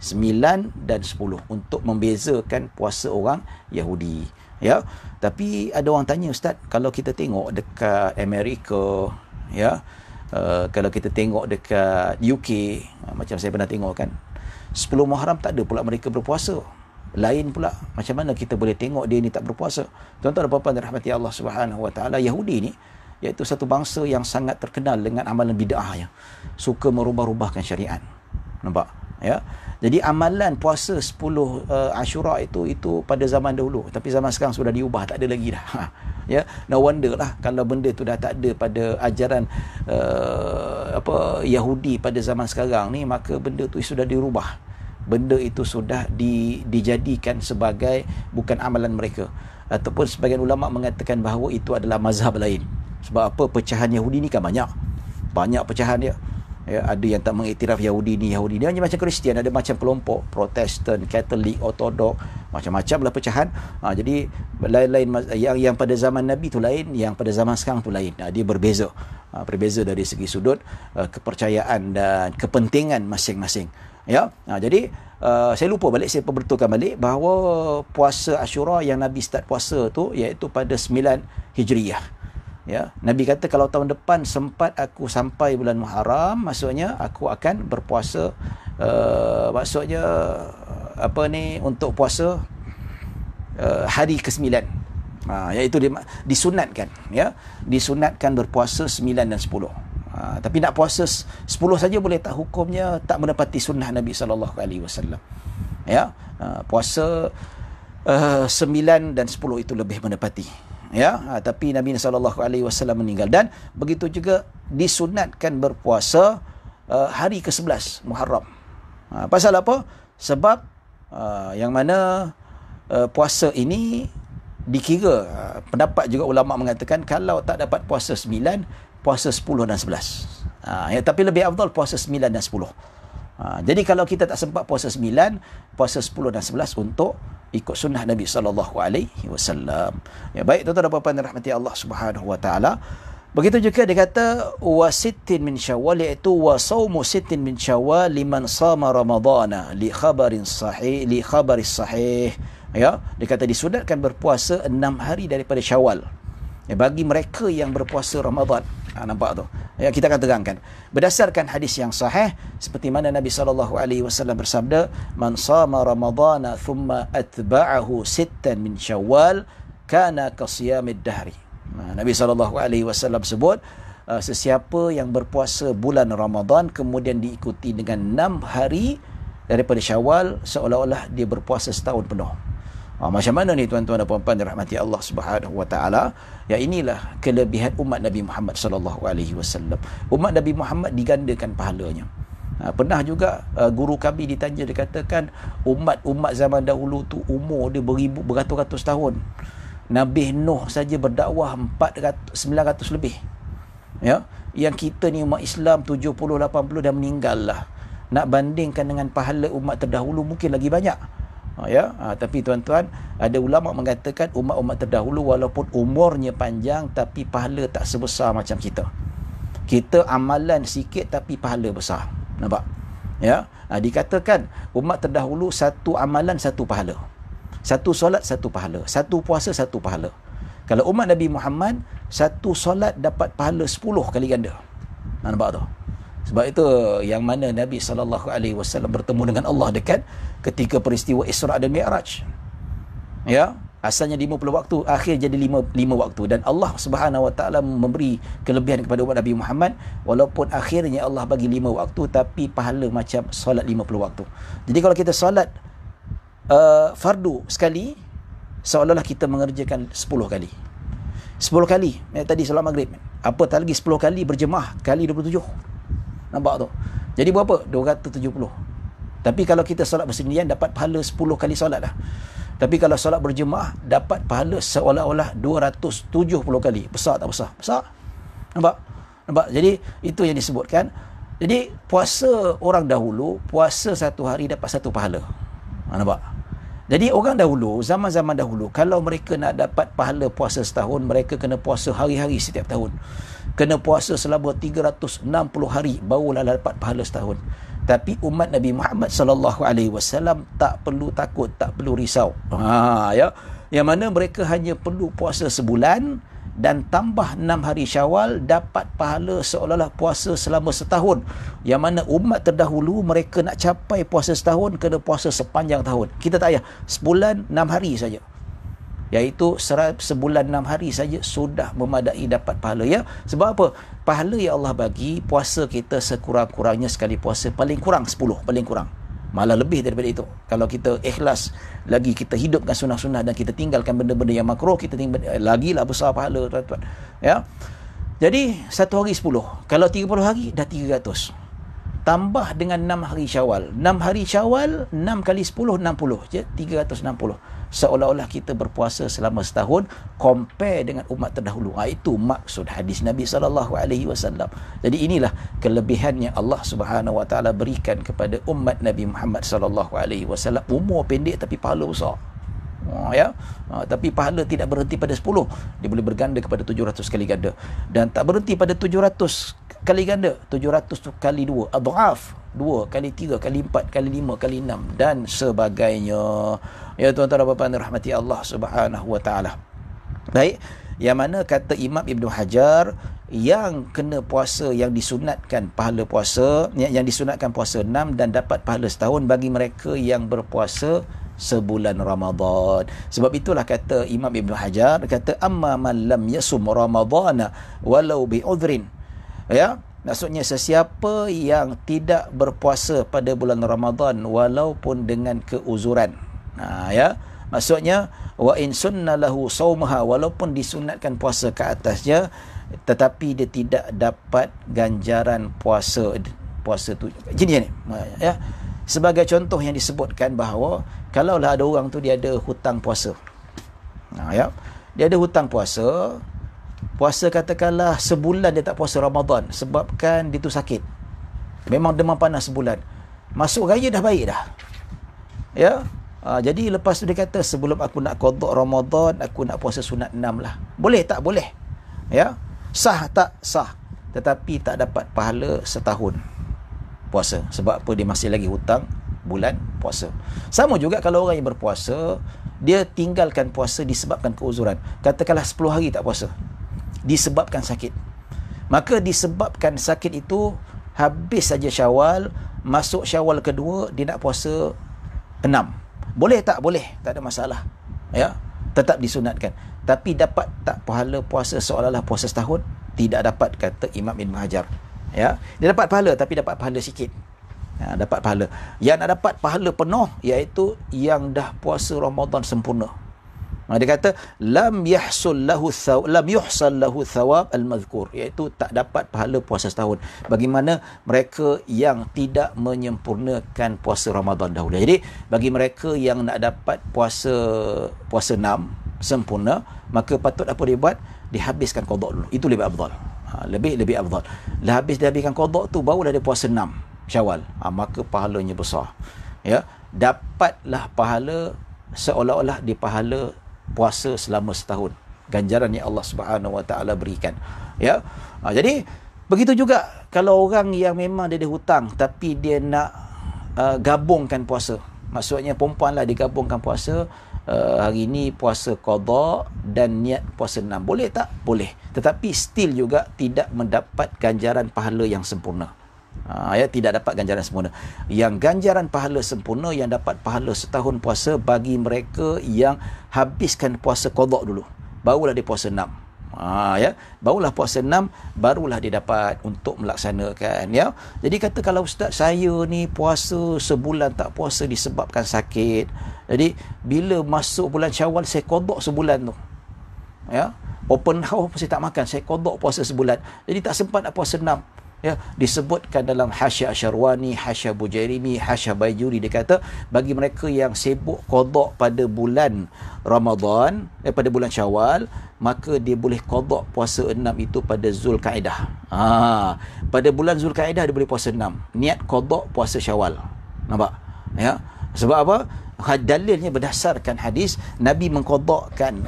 9 dan 10 untuk membezakan puasa orang Yahudi. Ya. Tapi ada orang tanya, Ustaz, kalau kita tengok dekat Amerika, ya, kalau kita tengok dekat UK, macam saya pernah tengok kan, 10 Muharram tak ada pula mereka berpuasa. Lain pula, macam mana kita boleh tengok dia ni tak berpuasa? Tuan-tuan dan puan-puan dirahmati Allah Subhanahu wa taala, Yahudi ni iaitu satu bangsa yang sangat terkenal dengan amalan bid'ahnya, suka merubah-rubahkan syariat. Nampak? Ya. Jadi amalan puasa 10 Ashura itu pada zaman dahulu, tapi zaman sekarang sudah diubah, tak ada lagi dah. Ya, no wonder lah kalau benda tu dah tak ada pada ajaran Yahudi pada zaman sekarang ni, maka benda tu sudah dirubah. Benda itu sudah dijadikan sebagai bukan amalan mereka, ataupun sebagian ulama mengatakan bahawa itu adalah mazhab lain. Sebab apa? Pecahan Yahudi ni kan banyak pecahan dia. Ya, ada yang tak mengiktiraf Yahudi ni macam Kristian, ada macam kelompok Protestan, Katolik, Ortodok, macam-macam lah pecahan. Jadi lain-lain, yang pada zaman Nabi tu lain, yang pada zaman sekarang tu lain. Dia berbeza. Berbeza dari segi sudut kepercayaan dan kepentingan masing-masing. Ya. Jadi saya lupa balik, saya perbetulkan balik bahawa puasa Ashura yang Nabi start puasa tu iaitu pada 9 Hijriyah. Ya, Nabi kata kalau tahun depan sempat aku sampai bulan Muharram, maksudnya aku akan berpuasa untuk puasa hari ke-9. Iaitu disunatkan, ya. Disunatkan berpuasa 9 dan 10. Tapi nak puasa 10 saja boleh tak? Hukumnya tak menepati sunnah Nabi SAW. Ya, puasa 9 dan 10 itu lebih menepati. Ya, tapi Nabi SAW meninggal. Dan begitu juga disunatkan berpuasa hari ke-11 Muharram. Pasal apa? Sebab yang mana puasa ini dikira, pendapat juga ulama mengatakan kalau tak dapat puasa 9, puasa 10 dan 11. Tapi lebih afdal puasa 9 dan 10. Jadi kalau kita tak sempat puasa 9, puasa 10 dan 11 untuk ikut sunnah Nabi SAW. Ya, baik tuan-tuan dan puan-puan rahmati Allah Subhanahu wa taala. Begitu juga dia kata wa sittin min Syawal, iaitu wa saumu sittin min Syawal liman sama Ramadhana li khabaris sahih. Ya, dia kata disunatkan berpuasa 6 hari daripada Syawal. Ya, bagi mereka yang berpuasa Ramadan. Nampak tu? Ya, kita akan terangkan. Berdasarkan hadis yang sahih, seperti mana Nabi SAW bersabda, "Man sama Ramadana thumma atba'ahu sittan min Syawal, kana kasiyamid dahri." Nabi SAW sebut, sesiapa yang berpuasa bulan Ramadan kemudian diikuti dengan 6 hari daripada Syawal, seolah-olah dia berpuasa setahun penuh. Macam mana ni tuan-tuan dan puan-puan dirahmati Allah Subhanahu wa taala? Ya, inilah kelebihan umat Nabi Muhammad sallallahu alaihi wasallam. Umat Nabi Muhammad digandakan pahalanya. Pernah juga guru kami ditanya, dia katakan umat-umat zaman dahulu tu umur dia beratus-ratus tahun. Nabi Nuh saja berdakwah 900 lebih. Ya, yang kita ni umat Islam 70-80 dah meninggal lah. Nak bandingkan dengan pahala umat terdahulu mungkin lagi banyak. Tapi tuan-tuan, ada ulama mengatakan umat-umat terdahulu walaupun umurnya panjang tapi pahala tak sebesar macam kita. Kita amalan sikit tapi pahala besar. Nampak? Ya, dikatakan umat terdahulu satu amalan satu pahala. Satu solat satu pahala, satu puasa satu pahala. Kalau umat Nabi Muhammad, satu solat dapat pahala 10 kali ganda. Nampak tu? Sebab itu yang mana Nabi SAW bertemu dengan Allah dekat ketika peristiwa Isra' dan Mi'raj. Ya, asalnya 50 waktu, akhir jadi 5 waktu. Dan Allah Subhanahu Wa Taala memberi kelebihan kepada umat Nabi Muhammad, walaupun akhirnya Allah bagi 5 waktu, tapi pahala macam solat 50 waktu. Jadi kalau kita solat fardu sekali, seolah-olah kita mengerjakan 10 kali. 10 kali, tadi solat maghrib. Apatah lagi 10 kali berjemaah, kali 27. Nampak tu? Jadi berapa? 270. Tapi kalau kita solat bersendirian dapat pahala 10 kali solat lah. Tapi kalau solat berjemaah dapat pahala seolah-olah 270 kali. Besar tak besar? Besar. Nampak? Jadi itu yang disebutkan. Jadi puasa orang dahulu, puasa satu hari dapat satu pahala. Nampak? Jadi orang dahulu, zaman-zaman dahulu, kalau mereka nak dapat pahala puasa setahun, mereka kena puasa hari-hari setiap tahun. Kena puasa selama 360 hari barulah dapat pahala setahun. Tapi umat Nabi Muhammad SAW tak perlu takut, tak perlu risau. Yang mana mereka hanya perlu puasa sebulan dan tambah 6 hari Syawal, dapat pahala seolah-olah puasa selama setahun. Yang mana umat terdahulu mereka nak capai puasa setahun kena puasa sepanjang tahun. Kita tak payah, sebulan 6 hari saja. Iaitu sebulan 6 hari saja sudah memadai dapat pahala. Ya, sebab apa? Pahala yang Allah bagi, puasa kita sekurang-kurangnya sekali puasa paling kurang 10, paling kurang. Malah lebih daripada itu. Kalau kita ikhlas, lagi kita hidupkan sunnah-sunnah dan kita tinggalkan benda-benda yang makruh, kita lagilah besar pahala, tuan-tuan. Ya. Jadi 1 hari 10. Kalau 30 hari dah 300. Tambah dengan 6 hari Syawal. 6 hari Syawal, 6 kali 10, 60. Je, 360. Seolah-olah kita berpuasa selama setahun, compare dengan umat terdahulu. Itu maksud hadis Nabi SAW. Jadi inilah kelebihan yang Allah Subhanahu Wa Taala berikan kepada umat Nabi Muhammad SAW. Umur pendek tapi pahala besar. Tapi pahala tidak berhenti pada 10. Dia boleh berganda kepada 700 kali ganda. Dan tak berhenti pada 700 kali ganda. 700 tu kali 2. Adhaf. 2 kali 3 kali 4 kali 5 kali 6 dan sebagainya. Ya tuan-tuan dan puan-puan rahmati Allah Subhanahu Wa Taala. Baik, yang mana kata Imam Ibn Hajar, yang kena puasa, yang disunatkan pahala puasa, yang disunatkan puasa 6 dan dapat pahala setahun bagi mereka yang berpuasa sebulan Ramadan. Sebab itulah kata Imam Ibn Hajar, kata amma man lam yasum ramadana walau bi udhrin. Ya, maksudnya sesiapa yang tidak berpuasa pada bulan Ramadan walaupun dengan keuzuran. Ya, maksudnya wa in sunna lahu saumaha, walaupun disunatkan puasa ke atasnya tetapi dia tidak dapat ganjaran puasa tu. Jadi ni ya, sebagai contoh yang disebutkan bahawa kalaulah ada orang tu dia ada hutang puasa. Ya, dia ada hutang puasa katakanlah sebulan dia tak puasa Ramadan sebabkan dia tu sakit. Memang demam panas sebulan. Masuk raya dah baik dah. Ya. Jadi lepas tu dia kata, sebelum aku nak qada Ramadan, aku nak puasa sunat 6 lah. Boleh tak? Boleh. Ya. Sah tak? Sah. Tetapi tak dapat pahala setahun puasa. Sebab apa? Dia masih lagi hutang bulan puasa. Sama juga kalau orang yang berpuasa, dia tinggalkan puasa disebabkan keuzuran. Katakanlah 10 hari tak puasa disebabkan sakit. Maka disebabkan sakit itu, habis saja Syawal, masuk Syawal kedua, dia nak puasa 6. Boleh tak? Boleh, tak ada masalah. Ya, tetap disunatkan. Tapi dapat tak pahala puasa seolah-olah puasa setahun? Tidak dapat, kata Imam Ibn Hajar. Ya, dia dapat pahala, tapi dapat pahala sikit. Dapat pahala. Yang nak dapat pahala penuh, iaitu yang dah puasa Ramadan sempurna. Dia kata lam yuhsal lahu thawab al-madhkur, iaitu tak dapat pahala puasa setahun. Bagaimana mereka yang tidak menyempurnakan puasa Ramadan dahulu. Jadi bagi mereka yang nak dapat puasa 6 sempurna, maka patut apa dia buat? Dihabiskan qada dulu. Itu lebih afdal. Lebih afdal. Dah habiskan qada tu, barulah dia puasa 6 Syawal. Maka pahalanya besar. Ya, dapatlah pahala seolah-olah di pahala puasa selama setahun, ganjaran yang Allah Subhanahu Wa Taala berikan. Ya, jadi begitu juga kalau orang yang memang dia ada hutang tapi dia nak gabungkan puasa, maksudnya perempuan lah digabungkan puasa, hari ini puasa qada dan niat puasa 6, boleh tak? Boleh, tetapi still juga tidak mendapat ganjaran pahala yang sempurna. Ya, tidak dapat ganjaran sempurna. Yang ganjaran pahala sempurna, yang dapat pahala setahun puasa, bagi mereka yang habiskan puasa qada dulu, barulah dia puasa 6. Ya, barulah puasa 6, barulah dia dapat untuk melaksanakan. Ya, jadi kata kalau ustaz saya ni puasa sebulan tak puasa disebabkan sakit, jadi bila masuk bulan Syawal saya qada sebulan tu. Ya, open house saya tak makan, saya qada puasa sebulan, jadi tak sempat nak puasa 6. Ya, disebutkan dalam Hasya Asyarwani, Hasya Bujairimi, Hasya Bajuri, dia kata bagi mereka yang sibuk qada pada bulan Ramadan, pada bulan Syawal, maka dia boleh qada puasa 6 itu pada Zulkaidah. Pada bulan Zulkaidah dia boleh puasa 6, niat qada puasa Syawal. Nampak? Ya, sebab apa? Dalilnya berdasarkan hadis Nabi mengqadakan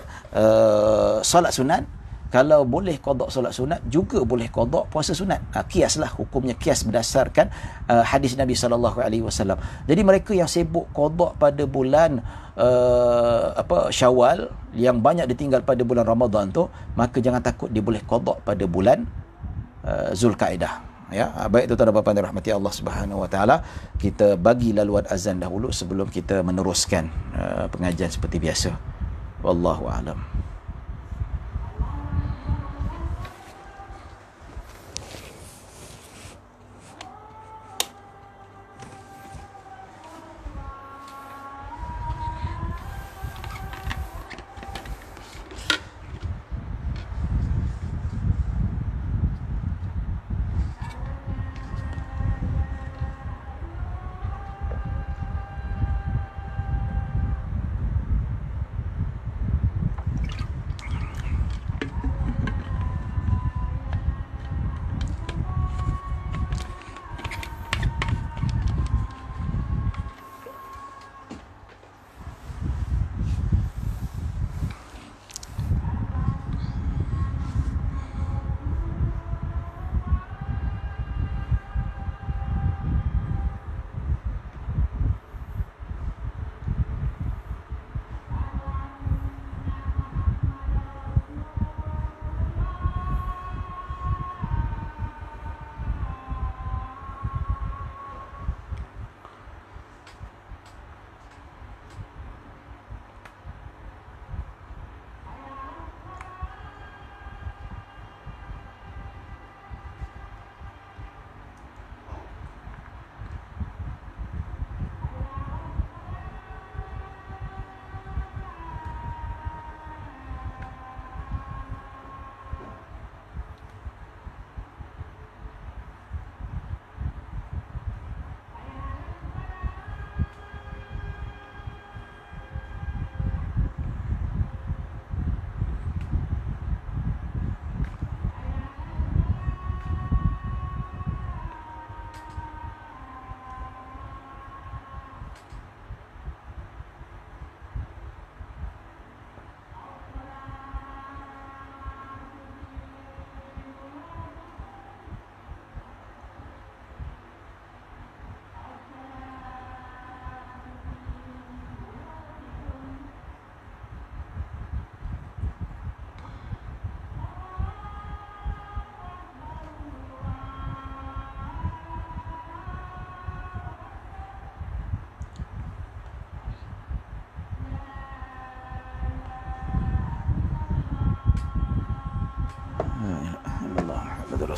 solat sunat. Kalau boleh qada solat sunat, juga boleh qada puasa sunat. Kiaslah hukumnya, kias berdasarkan hadis Nabi SAW. Jadi mereka yang sibuk qada pada bulan Syawal, yang banyak ditinggal pada bulan Ramadan tu, maka jangan takut, dia boleh qada pada bulan Zulkaidah. Ya, baik tuan-tuan dan puan-puan dirahmati Allah Subhanahu Wa Taala, kita bagi laluan azan dahulu sebelum kita meneruskan pengajian seperti biasa. Wallahu a'lam.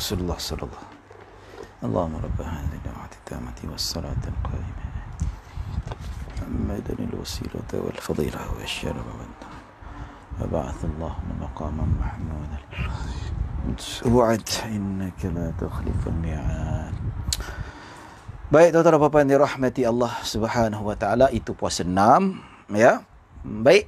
Rasulullah sallallahu. Allahumma rabb hadhihi ad-da'wati at-tammati was-salati al-qa'imah. Muhammadan al-wasilata wal-fadilah wa asy-syaraf wa ba'ath Allahumma maqaman mahmudan. Wa'ad innaka la tukhliful mi'ad. Baik, tuan-tuan dan puan-puan dirahmati Allah Subhanahu wa taala, itu puasa 6 ya. Baik.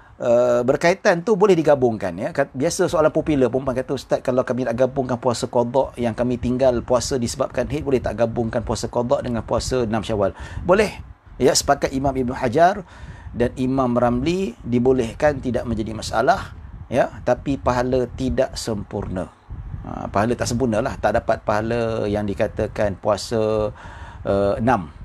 Berkaitan tu boleh digabungkan ya. Biasa soalan popular, perempuan kata, ustaz, kalau kami nak gabungkan puasa qada yang kami tinggal puasa disebabkan haid, boleh tak gabungkan puasa qada dengan puasa 6 Syawal? Boleh. Ya, sepakat Imam Ibn Hajar dan Imam Ramli, dibolehkan, tidak menjadi masalah ya, tapi pahala tidak sempurna. Pahala tak sempurna lah, tak dapat pahala yang dikatakan puasa 6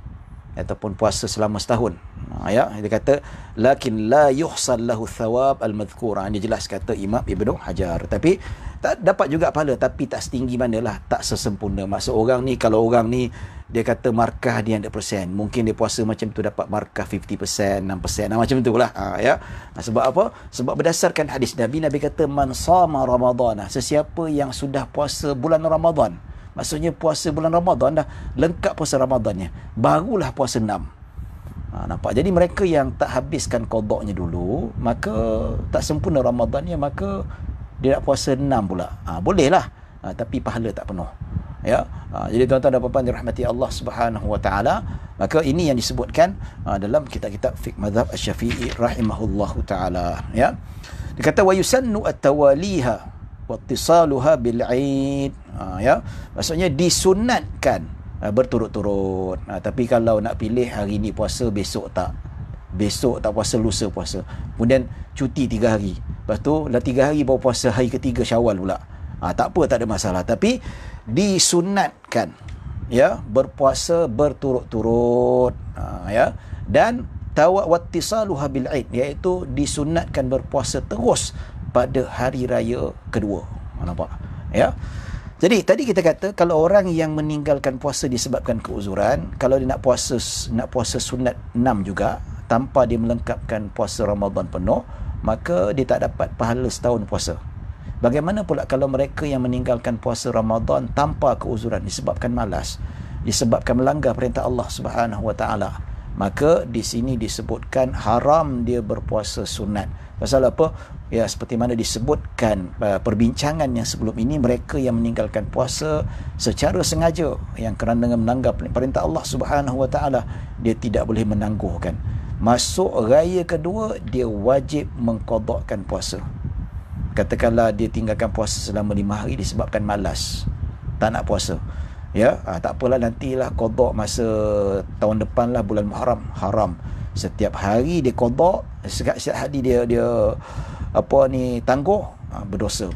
ataupun puasa selama setahun. Ya, dia kata lakin la yuhsal lahu thawab al-madhkur. Dia jelas kata Imam Ibnu Hajar. Tapi tak dapat juga pahala, tapi tak setinggi manalah, tak sesempurna. Maksud orang ni, kalau orang ni dia kata markah dia 100%, mungkin dia puasa macam tu dapat markah 50%, 6%, macam tu lah. Ya. Sebab apa? Sebab berdasarkan hadis Nabi kata man sama Ramadan, sesiapa yang sudah puasa bulan Ramadan, maksudnya puasa bulan Ramadan dah lengkap puasa Ramadannya, barulah puasa 6. Nampak? Jadi mereka yang tak habiskan qadanya dulu, maka tak sempurna Ramadannya, maka dia nak puasa 6 pula. Bolehlah, tapi pahala tak penuh. Ya. Jadi tuan-tuan dan puan-puan dirahmati Allah Subhanahu wa taala, maka ini yang disebutkan dalam kitab-kitab fiqh mazhab Asy-Syafi'i rahimahullahu taala ya. Dia kata wa yusannu at-tawaliha wa ittisaluha bil 'id. Ya. Maksudnya disunatkan berturut-turut. Tapi kalau nak pilih hari ni puasa, besok tak puasa, lusa puasa, kemudian cuti 3 hari, lepas tu dah 3 hari baru puasa hari ketiga Syawal pula, tak apa, tak ada masalah. Tapi disunatkan ya berpuasa berturut-turut ya, dan wattisaluha bil 'id, iaitu disunatkan berpuasa terus pada hari raya kedua. Nampak ya. Jadi tadi kita kata kalau orang yang meninggalkan puasa disebabkan keuzuran, kalau dia nak puasa sunat 6 juga tanpa dia melengkapkan puasa Ramadan penuh, maka dia tak dapat pahala setahun puasa. Bagaimana pula kalau mereka yang meninggalkan puasa Ramadan tanpa keuzuran disebabkan malas, disebabkan melanggar perintah Allah Subhanahu wa taala? Maka di sini disebutkan haram dia berpuasa sunat. Pasal apa? Ya, seperti mana disebutkan perbincangan yang sebelum ini, mereka yang meninggalkan puasa secara sengaja yang kerana melanggar perintah Allah Subhanahu wa taala, dia tidak boleh menangguhkan. Masuk raya kedua, dia wajib mengqadakkan puasa. Katakanlah dia tinggalkan puasa selama 5 hari disebabkan malas, tak nak puasa. Ya, tak apalah, nantilah qada masa tahun depan lah, bulan Muharram. Haram. Setiap hari dia qada, setiap hari dia tangguh, berdosa.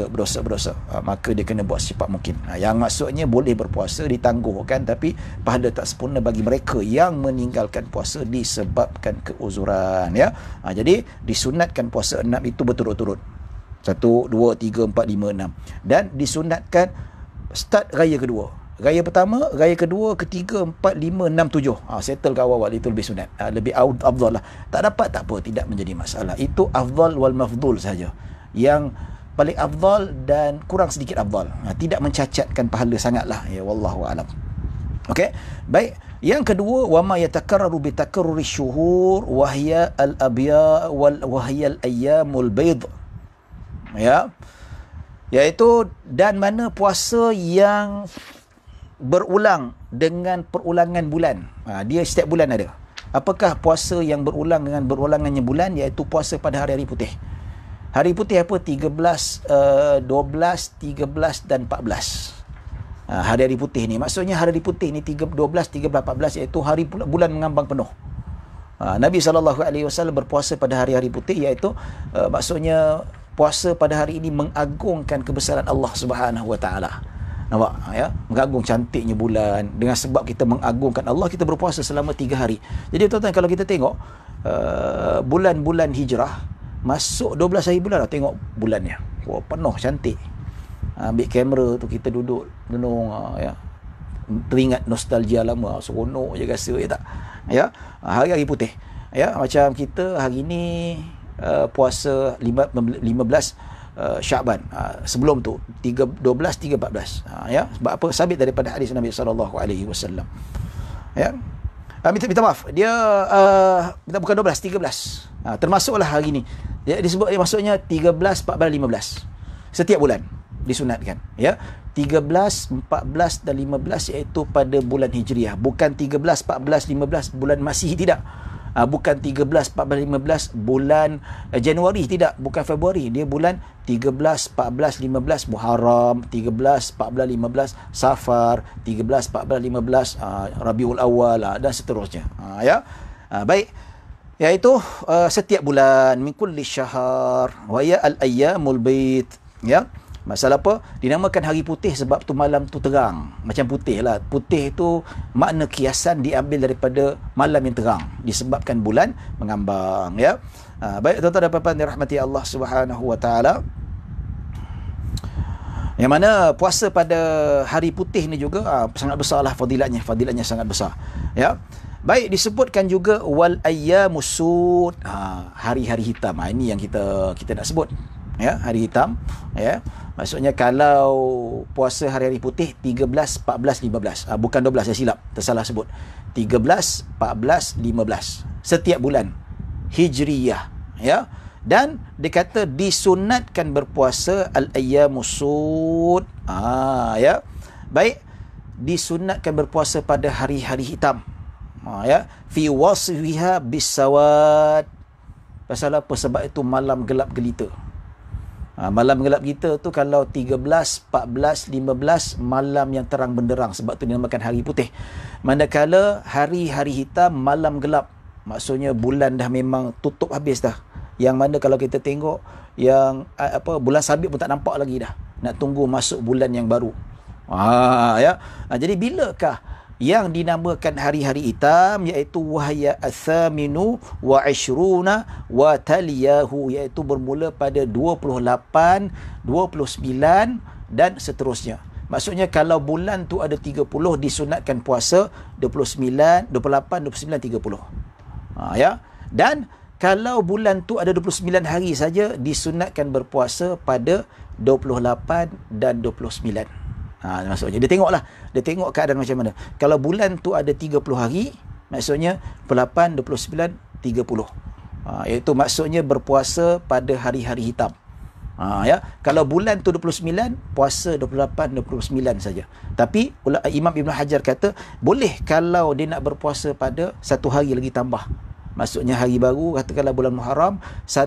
Maka dia kena buat secepat mungkin. Yang maksudnya boleh berpuasa ditangguhkan, tapi pahala tak sempurna bagi mereka yang meninggalkan puasa disebabkan keuzuran ya. Jadi disunatkan puasa 6 itu berturut-turut. 1, 2, 3, 4, 5, 6. Dan disunatkan start raya kedua. Raya pertama, raya kedua, ketiga, 4, 5, 6, 7. Settle ke awal-awal, itu lebih sunat. Lebih afdal lah. Tak dapat, tak apa, tidak menjadi masalah. Itu afdal wal mafdul saja. Yang paling afdal dan kurang sedikit afdal. Tidak mencacatkan pahala sangatlah. Ya, wallahu a'lam. Okey. Baik. Yang kedua, wa ma yatakarraru bi takarruri syuhur wa hiya al-abya wa hiya al-ayyamul bayd. Ya. Iaitu dan mana puasa yang berulang dengan perulangan bulan. Dia setiap bulan ada. Apakah puasa yang berulang dengan berulangannya bulan? Iaitu puasa pada hari-hari putih. Hari putih apa? 13, 12, 13 dan 14. Hari-hari putih ni. Maksudnya hari putih ni 12, 13, 14, iaitu hari bulan mengambang penuh. Nabi SAW berpuasa pada hari-hari putih, iaitu maksudnya puasa pada hari ini mengagungkan kebesaran Allah Subhanahu wa taala. Nampak ya, mengagung cantiknya bulan. Dengan sebab kita mengagungkan Allah, kita berpuasa selama 3 hari. Jadi tuan-tuan, kalau kita tengok bulan-bulan hijrah, masuk 12 hari bulan dah tengok bulannya. Penuh cantik. Ambil kamera tu, kita duduk renung ya. Teringat nostalgia lama, seronok je rasa ya tak. Ya, hari-hari putih. Ya, macam kita hari ni puasa 15 Syaban. Sebelum tu 12, 3, 14. Ya, sebab apa? Sabit daripada hadis Nabi sallallahu alaihi wasallam. Ya. Minta maaf. Dia bukan 12, 13. Termasuklah hari ni. Dia disebut maksudnya 13, 14, 15. Setiap bulan disunatkan, ya. 13, 14 dan 15 iaitu pada bulan Hijriah, bukan 13, 14, 15 bulan Masihi, tidak. Bukan 13, 14, 15 bulan Januari, tidak, bukan Februari. Dia bulan 13, 14, 15 Muharram, 13, 14, 15 Safar, 13, 14, 15 Rabiul Awal dan seterusnya. Ya. Baik. Iaitu setiap bulan min kulli syahr wa ya al-ayyamul bait, ya. Masalah apa? Dinamakan hari putih sebab tu malam tu terang. Macam putih lah. Putih tu makna kiasan diambil daripada malam yang terang. Disebabkan bulan mengambang. Ya. Baik tuan-tuan dan puan-puan dirahmati Allah Subhanahu Wa Taala. Yang mana puasa pada hari putih ni juga sangat besar lah fadilatnya. Fadilatnya sangat besar. Ya. Baik, disebutkan juga wal ayyamus sud. Hari-hari hitam. Ini yang kita nak sebut. Ya, hari hitam. Ya. Maksudnya kalau puasa hari-hari putih 13, 14, 15. Bukan 12, saya silap. Tersalah sebut. 13, 14, 15. Setiap bulan. Hijriyah. Ya. Dan dikata disunatkan berpuasa al-ayyamus sud. Ya. Baik. Disunatkan berpuasa pada hari-hari hitam. Ya. Fi wasfiha bisawad. Pasal apa? Sebab itu malam gelap gelita. Malam gelap kita tu kalau 13, 14, 15 malam yang terang benderang, sebab tu dinamakan hari putih. Manakala hari-hari hitam malam gelap, maksudnya bulan dah memang tutup habis dah. Yang mana kalau kita tengok yang bulan sabit pun tak nampak lagi dah. Nak tunggu masuk bulan yang baru. Ya. Jadi bilakah yang dinamakan hari-hari hitam, iaitu wahya athaminu wa ishruna wa taliyahu, iaitu bermula pada 28, 29 dan seterusnya. Maksudnya kalau bulan tu ada 30 disunatkan puasa 29, 28, 29, 30. Ya. Dan kalau bulan tu ada 29 hari saja disunatkan berpuasa pada 28 dan 29. Maksudnya dia tengok keadaan macam mana. Kalau bulan tu ada 30 hari, maksudnya 28, 29, 30. Iaitu maksudnya berpuasa pada hari-hari hitam. Ya. Kalau bulan tu 29, puasa 28, 29 saja. Tapi Imam Ibn Hajar kata boleh kalau dia nak berpuasa pada satu hari lagi tambah. Maksudnya hari baru, katakanlah bulan Muharram,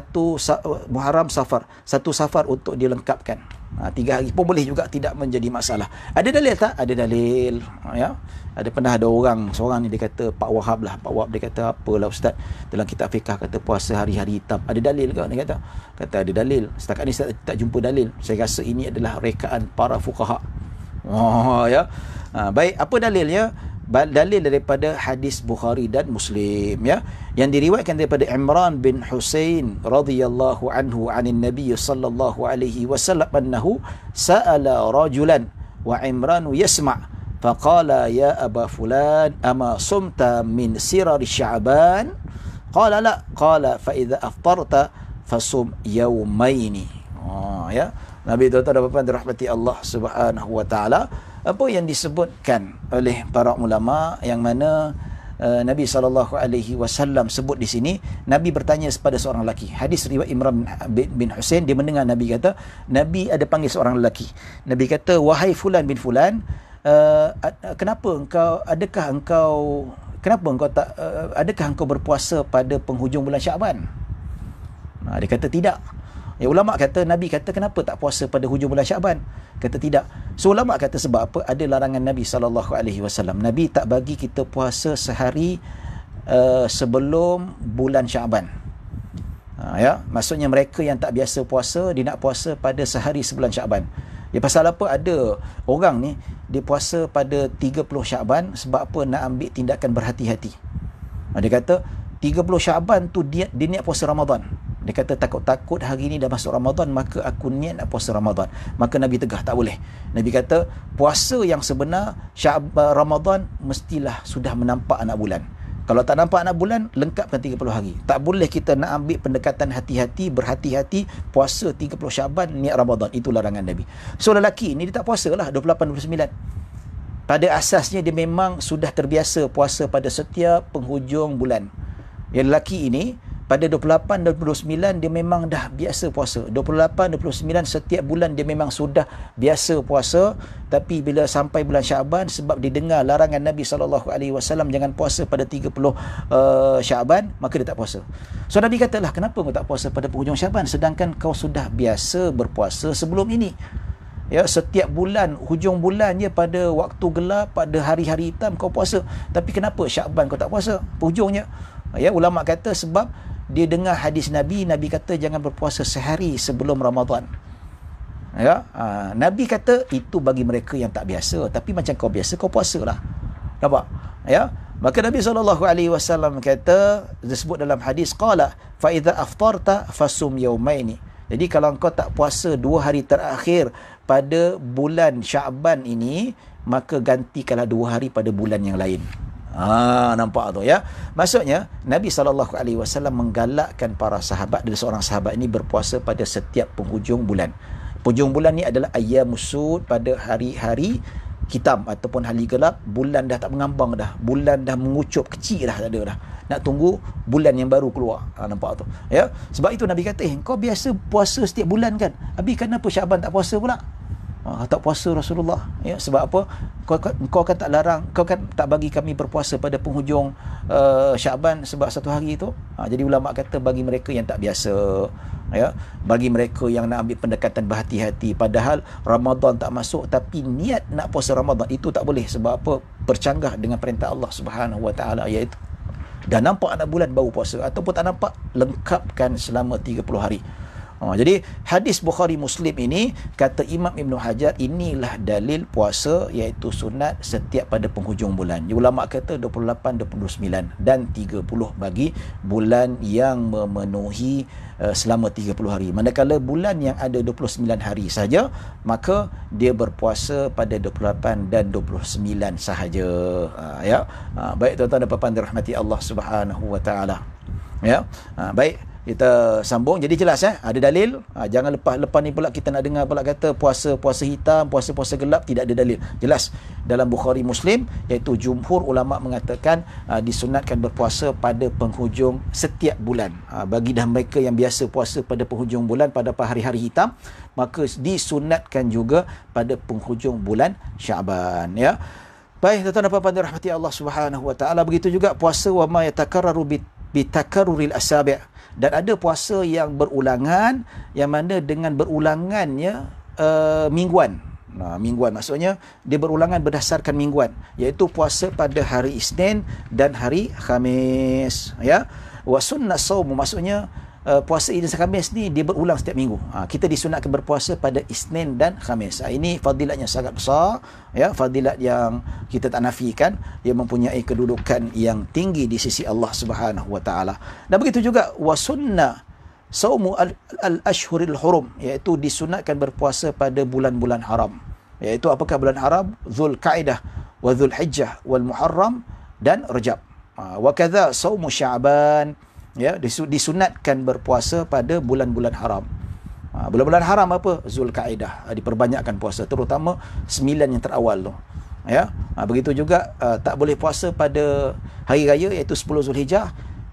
Muharram Safar, satu Safar untuk dilengkapkan. 3 hari pun boleh juga, tidak menjadi masalah. Ada dalil tak? Ada dalil. Ya. Pernah ada seorang ni dia kata Pak Wahab dia kata apalah ustaz, dalam kitab fiqh kata puasa hari-hari hitam. Ada dalil ke? Dia kata ada dalil. Setakat ni saya tak jumpa dalil. Saya rasa ini adalah rekaan para fuqaha. Ya. Baik, apa dalilnya? Dalil daripada hadis Bukhari dan Muslim, ya, yang diriwayatkan daripada Imran bin Husain radhiyallahu anhu anin Nabi sallallahu alaihi wasallam annahu sa'ala rajulan wa Imran yasma' faqala ya aba fulan ama sumta min sirar sya'ban qala la qala fa idza aftarta fasum yawmaini. Ya, Nabi tuan-tuan dan puan-puan dirahmati Allah Subhanahu wa taala, apa yang disebutkan oleh para ulama yang mana Nabi SAW sebut di sini, Nabi bertanya kepada seorang lelaki. Hadis riwayat Imran bin Husain, dia mendengar Nabi kata, Nabi ada panggil seorang lelaki. Nabi kata, wahai fulan bin fulan, adakah engkau berpuasa pada penghujung bulan Syaban? Dia kata tidak. Ya, ulama kata, Nabi kata kenapa tak puasa pada hujung bulan Syaban? Kata tidak. So ulama kata sebab apa? Ada larangan Nabi SAW. Nabi tak bagi kita puasa sehari sebelum bulan Syaban. Ya, maksudnya mereka yang tak biasa puasa, dia nak puasa pada sehari sebulan Syaban. Ya, pasal apa? Ada orang ni dia puasa pada 30 Syaban sebab apa? Nak ambil tindakan berhati-hati. Dia kata 30 Syaban tu dia niat puasa Ramadan. Dia kata takut-takut hari ni dah masuk Ramadan, maka aku niat nak puasa Ramadan. Maka Nabi tegah, tak boleh. Nabi kata puasa yang sebenar Ramadan mestilah sudah menampak anak bulan. Kalau tak nampak anak bulan, lengkapkan 30 hari. Tak boleh kita nak ambil pendekatan hati-hati, berhati-hati, puasa 30 Syaban, niat Ramadan. Itu larangan Nabi. So, lelaki ni dia tak puasa lah 28-29. Pada asasnya dia memang sudah terbiasa puasa pada setiap penghujung bulan. Yang lelaki ini, pada 28 dan 29 dia memang dah biasa puasa. 28, 29 setiap bulan dia memang sudah biasa puasa. Tapi bila sampai bulan Syaban, sebab didengar larangan Nabi SAW jangan puasa pada 30 Syaban, maka dia tak puasa. So Nabi katalah, kenapa kau tak puasa pada penghujung Syaban sedangkan kau sudah biasa berpuasa sebelum ini? Ya, setiap bulan, hujung bulan je pada waktu gelap, pada hari-hari hitam kau puasa. Tapi kenapa Syaban kau tak puasa? Hujungnya. Ya, ulama kata sebab dia dengar hadis Nabi, Nabi kata jangan berpuasa sehari sebelum Ramadan. Ya, Nabi kata itu bagi mereka yang tak biasa, tapi macam kau biasa kau puasalah. Nampak? Ya. Maka Nabi SAW kata, disebut dalam hadis, qala fa idza aftarta fasum yaumaini. Jadi kalau engkau tak puasa 2 hari terakhir pada bulan Syaban ini, maka gantikanlah 2 hari pada bulan yang lain. Nampak tu ya. Maksudnya Nabi SAW menggalakkan para sahabat, dari seorang sahabat ini berpuasa pada setiap penghujung bulan. Penghujung bulan ni adalah ayyamus sud, pada hari-hari hitam ataupun hari gelap. Bulan dah tak mengambang dah, bulan dah mengucup, kecil dah, tak ada dah. Nak tunggu bulan yang baru keluar. Nampak tu ya. Sebab itu Nabi kata, kau biasa puasa setiap bulan kan, habis kenapa Syaban tak puasa pula? Tak puasa Rasulullah ya. Sebab apa? Kau kan tak larang, kau kan tak bagi kami berpuasa pada penghujung Syaban sebab satu hari itu. Jadi ulama kata bagi mereka yang tak biasa ya, bagi mereka yang nak ambil pendekatan berhati-hati, padahal Ramadan tak masuk tapi niat nak puasa Ramadan, itu tak boleh. Sebab apa? Bercanggah dengan perintah Allah Subhanahu Wa Taala, iaitu dah nampak anak bulan baru puasa, ataupun tak nampak, lengkapkan selama 30 hari. Jadi hadis Bukhari Muslim ini, kata Imam Ibn Hajar, inilah dalil puasa iaitu sunat setiap pada penghujung bulan. Ulama kata 28, 29 dan 30 bagi bulan yang memenuhi selama 30 hari. Manakala bulan yang ada 29 hari saja, maka dia berpuasa pada 28 dan 29 sahaja. Ya. Baik tuan-tuan dan puan-puan dirahmati Allah Subhanahu Wa Taala. Ya. Baik, kita sambung. Jadi jelas ada dalil. Jangan lepas ni pula kita nak dengar pula kata puasa hitam, puasa gelap, tidak ada dalil. Jelas dalam Bukhari Muslim, iaitu jumhur ulama mengatakan disunatkan berpuasa pada penghujung setiap bulan. Bagi dah mereka yang biasa puasa pada penghujung bulan pada hari-hari hitam, maka disunatkan juga pada penghujung bulan Syaban ya. Baik, tuan-tuan dan puan-puan dirahmati Allah Subhanahu Wa Taala, begitu juga puasa wa ma yatakarraru bitakarruril asabi'. Dan ada puasa yang berulangan, yang mana dengan berulangannya mingguan. Mingguan maksudnya dia berulangan berdasarkan mingguan, iaitu puasa pada hari Isnin dan hari Khamis ya. Wa sunnah saum maksudnya puasa Isnin dan Khamis ni dia berulang setiap minggu. Kita disunatkan berpuasa pada Isnin dan Khamis. Ini fadilatnya sangat besar ya, fadilat yang kita tak nafikan. Dia mempunyai kedudukan yang tinggi di sisi Allah Subhanahu Wa Taala. Dan begitu juga wa sunnah saumu al-ashhuril hurum, iaitu disunatkan berpuasa pada bulan-bulan haram. Iaitu apakah bulan haram? Zulkaidah wa Zulhijjah wal Muharram dan Rajab. Wa kadza saumu Sya'ban, ya, disunatkan berpuasa pada bulan-bulan haram. Bulan-bulan haram apa? Zulkaidah, diperbanyakkan puasa, terutama 9 yang terawal tu ya. Begitu juga tak boleh puasa pada hari raya, iaitu 10 Zulhijjah,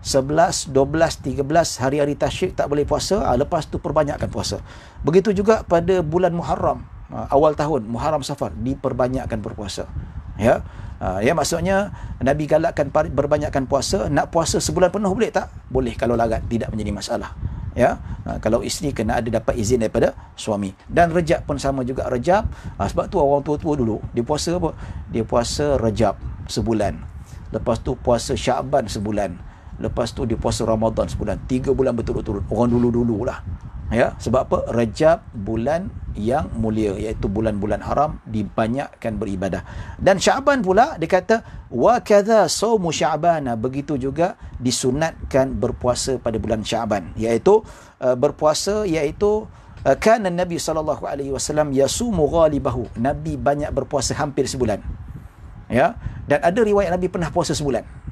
11, 12, 13 hari-hari tasyrik tak boleh puasa. Lepas tu perbanyakkan puasa. Begitu juga pada bulan Muharram, awal tahun, Muharram Safar, diperbanyakkan berpuasa ya. Ya, maksudnya Nabi galakkan berbanyakkan puasa. Nak puasa sebulan penuh boleh tak? Boleh kalau larat, tidak menjadi masalah ya. Kalau isteri kena ada dapat izin daripada suami. Dan Rejab pun sama juga. Rejab, sebab tu orang tua-tua dulu dia puasa apa? Dia puasa Rejab sebulan, lepas tu puasa Syaban sebulan, lepas tu dia puasa Ramadan sebulan. 3 bulan berturut-turut. Orang dulu-dulu lah ya. Sebab apa? Rejab bulan yang mulia, iaitu bulan-bulan haram, dibanyakkan beribadah. Dan Syaban pula dia kata wa kadza saumu Sya'ban, begitu juga disunatkan berpuasa pada bulan Syaban, iaitu berpuasa, iaitu kana Nabi sallallahu alaihi wasallam yasumu ghalibahu, Nabi banyak berpuasa hampir sebulan ya. Dan ada riwayat Nabi pernah puasa sebulan.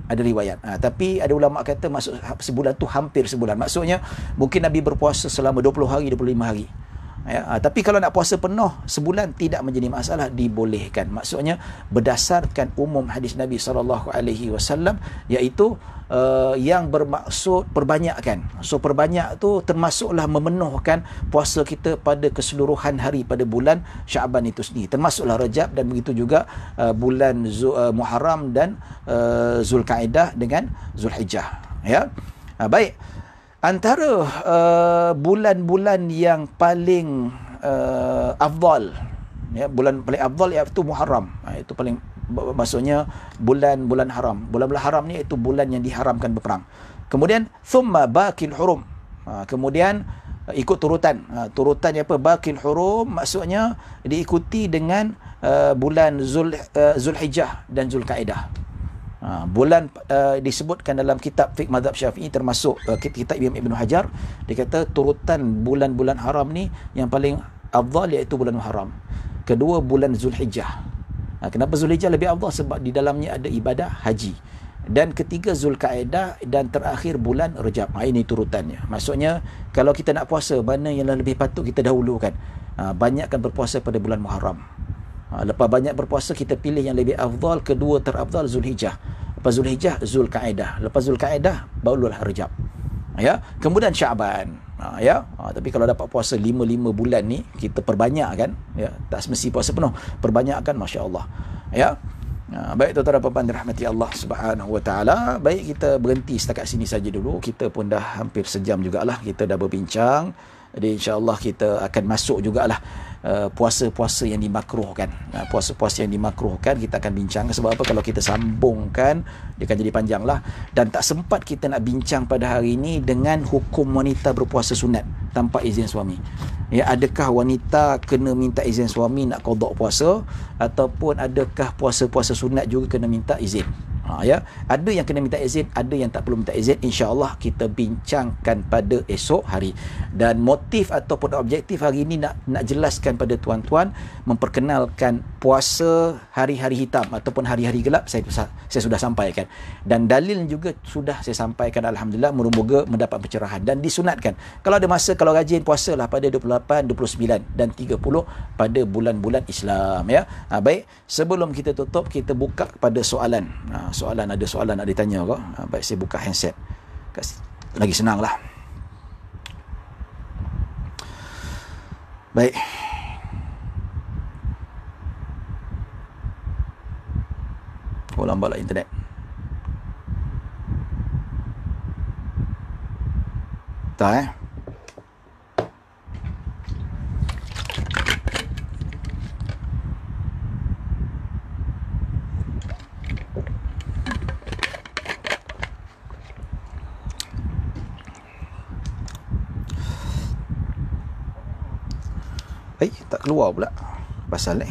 Ada riwayat. Tapi ada ulama kata maksud sebulan tu hampir sebulan. Maksudnya mungkin Nabi berpuasa selama 20 hari, 25 hari. Tapi kalau nak puasa penuh sebulan tidak menjadi masalah, dibolehkan. Maksudnya berdasarkan umum hadis Nabi SAW, iaitu yang bermaksud perbanyakkan. So perbanyak tu termasuklah memenuhkan puasa kita pada keseluruhan hari pada bulan Syaban itu sendiri. Termasuklah Rajab dan begitu juga bulan Muharram dan Zulkaidah dengan Zulhijjah. Baik. Antara bulan-bulan yang paling afdal, bulan paling afdal iaitu Muharram. Itu paling, maksudnya bulan-bulan haram. Bulan-bulan haram ni iaitu bulan yang diharamkan berperang. Kemudian thumma baqil hurum. Kemudian ikut turutan. Turutan apa? Baqil hurum maksudnya diikuti dengan bulan Zulhijjah dan Zulkaidah. Bulan disebutkan dalam kitab fiqh mazhab Syafi'i, termasuk kitab Ibn Hajar, dia kata turutan bulan-bulan haram ni yang paling afdal iaitu bulan Muharram. Kedua bulan Zulhijjah. Kenapa Zulhijjah lebih afdal? Sebab di dalamnya ada ibadah haji. Dan ketiga Zulkaidah, dan terakhir bulan Rajab. Ini turutannya. Maksudnya kalau kita nak puasa, mana yang lebih patut kita dahulukan? Banyakkan berpuasa pada bulan Muharram. Lepas banyak berpuasa, kita pilih yang lebih afdal. Kedua terafdal Zulhijjah. Lepas Zulhijjah, Zulkaidah. Lepas Zulkaidah, barulah Rajab. Kemudian Syaban. Tapi kalau dapat puasa 5 bulan ni, kita perbanyak kan. Tak semesti puasa penuh. Perbanyakkan, Masya Allah. Baik tuan-tuan dan puan-puan dirahmati Allah Subhanahu Wa Taala. Baik, kita berhenti setakat sini saja dulu. Kita pun dah hampir sejam jugalah kita dah berbincang. Jadi insya-Allah kita akan masuk jugalah puasa-puasa yang dimakruhkan. Puasa-puasa yang dimakruhkan kita akan bincang. Sebab apa? Kalau kita sambungkan, dia akan jadi panjang lah. Dan tak sempat kita nak bincang pada hari ini dengan hukum wanita berpuasa sunat tanpa izin suami. Adakah wanita kena minta izin suami nak qada puasa, ataupun adakah puasa-puasa sunat juga kena minta izin? Ada yang kena minta izin, ada yang tak perlu minta izin. InsyaAllah kita bincangkan pada esok hari. Dan motif ataupun objektif hari ini nak jelaskan pada tuan-tuan, memperkenalkan puasa hari-hari hitam ataupun hari-hari gelap. Saya sudah sampaikan, dan dalil juga sudah saya sampaikan. Alhamdulillah, moga-moga mendapat pencerahan. Dan disunatkan, kalau ada masa, kalau rajin, puasalah pada 28, 29 dan 30 pada bulan-bulan Islam. Baik, sebelum kita tutup, kita buka kepada soalan. Ada soalan nak ditanya ke? Baik, saya buka handset. Lagi senang lah. Baik. Lambatlah internet. Tak tak keluar pula pasal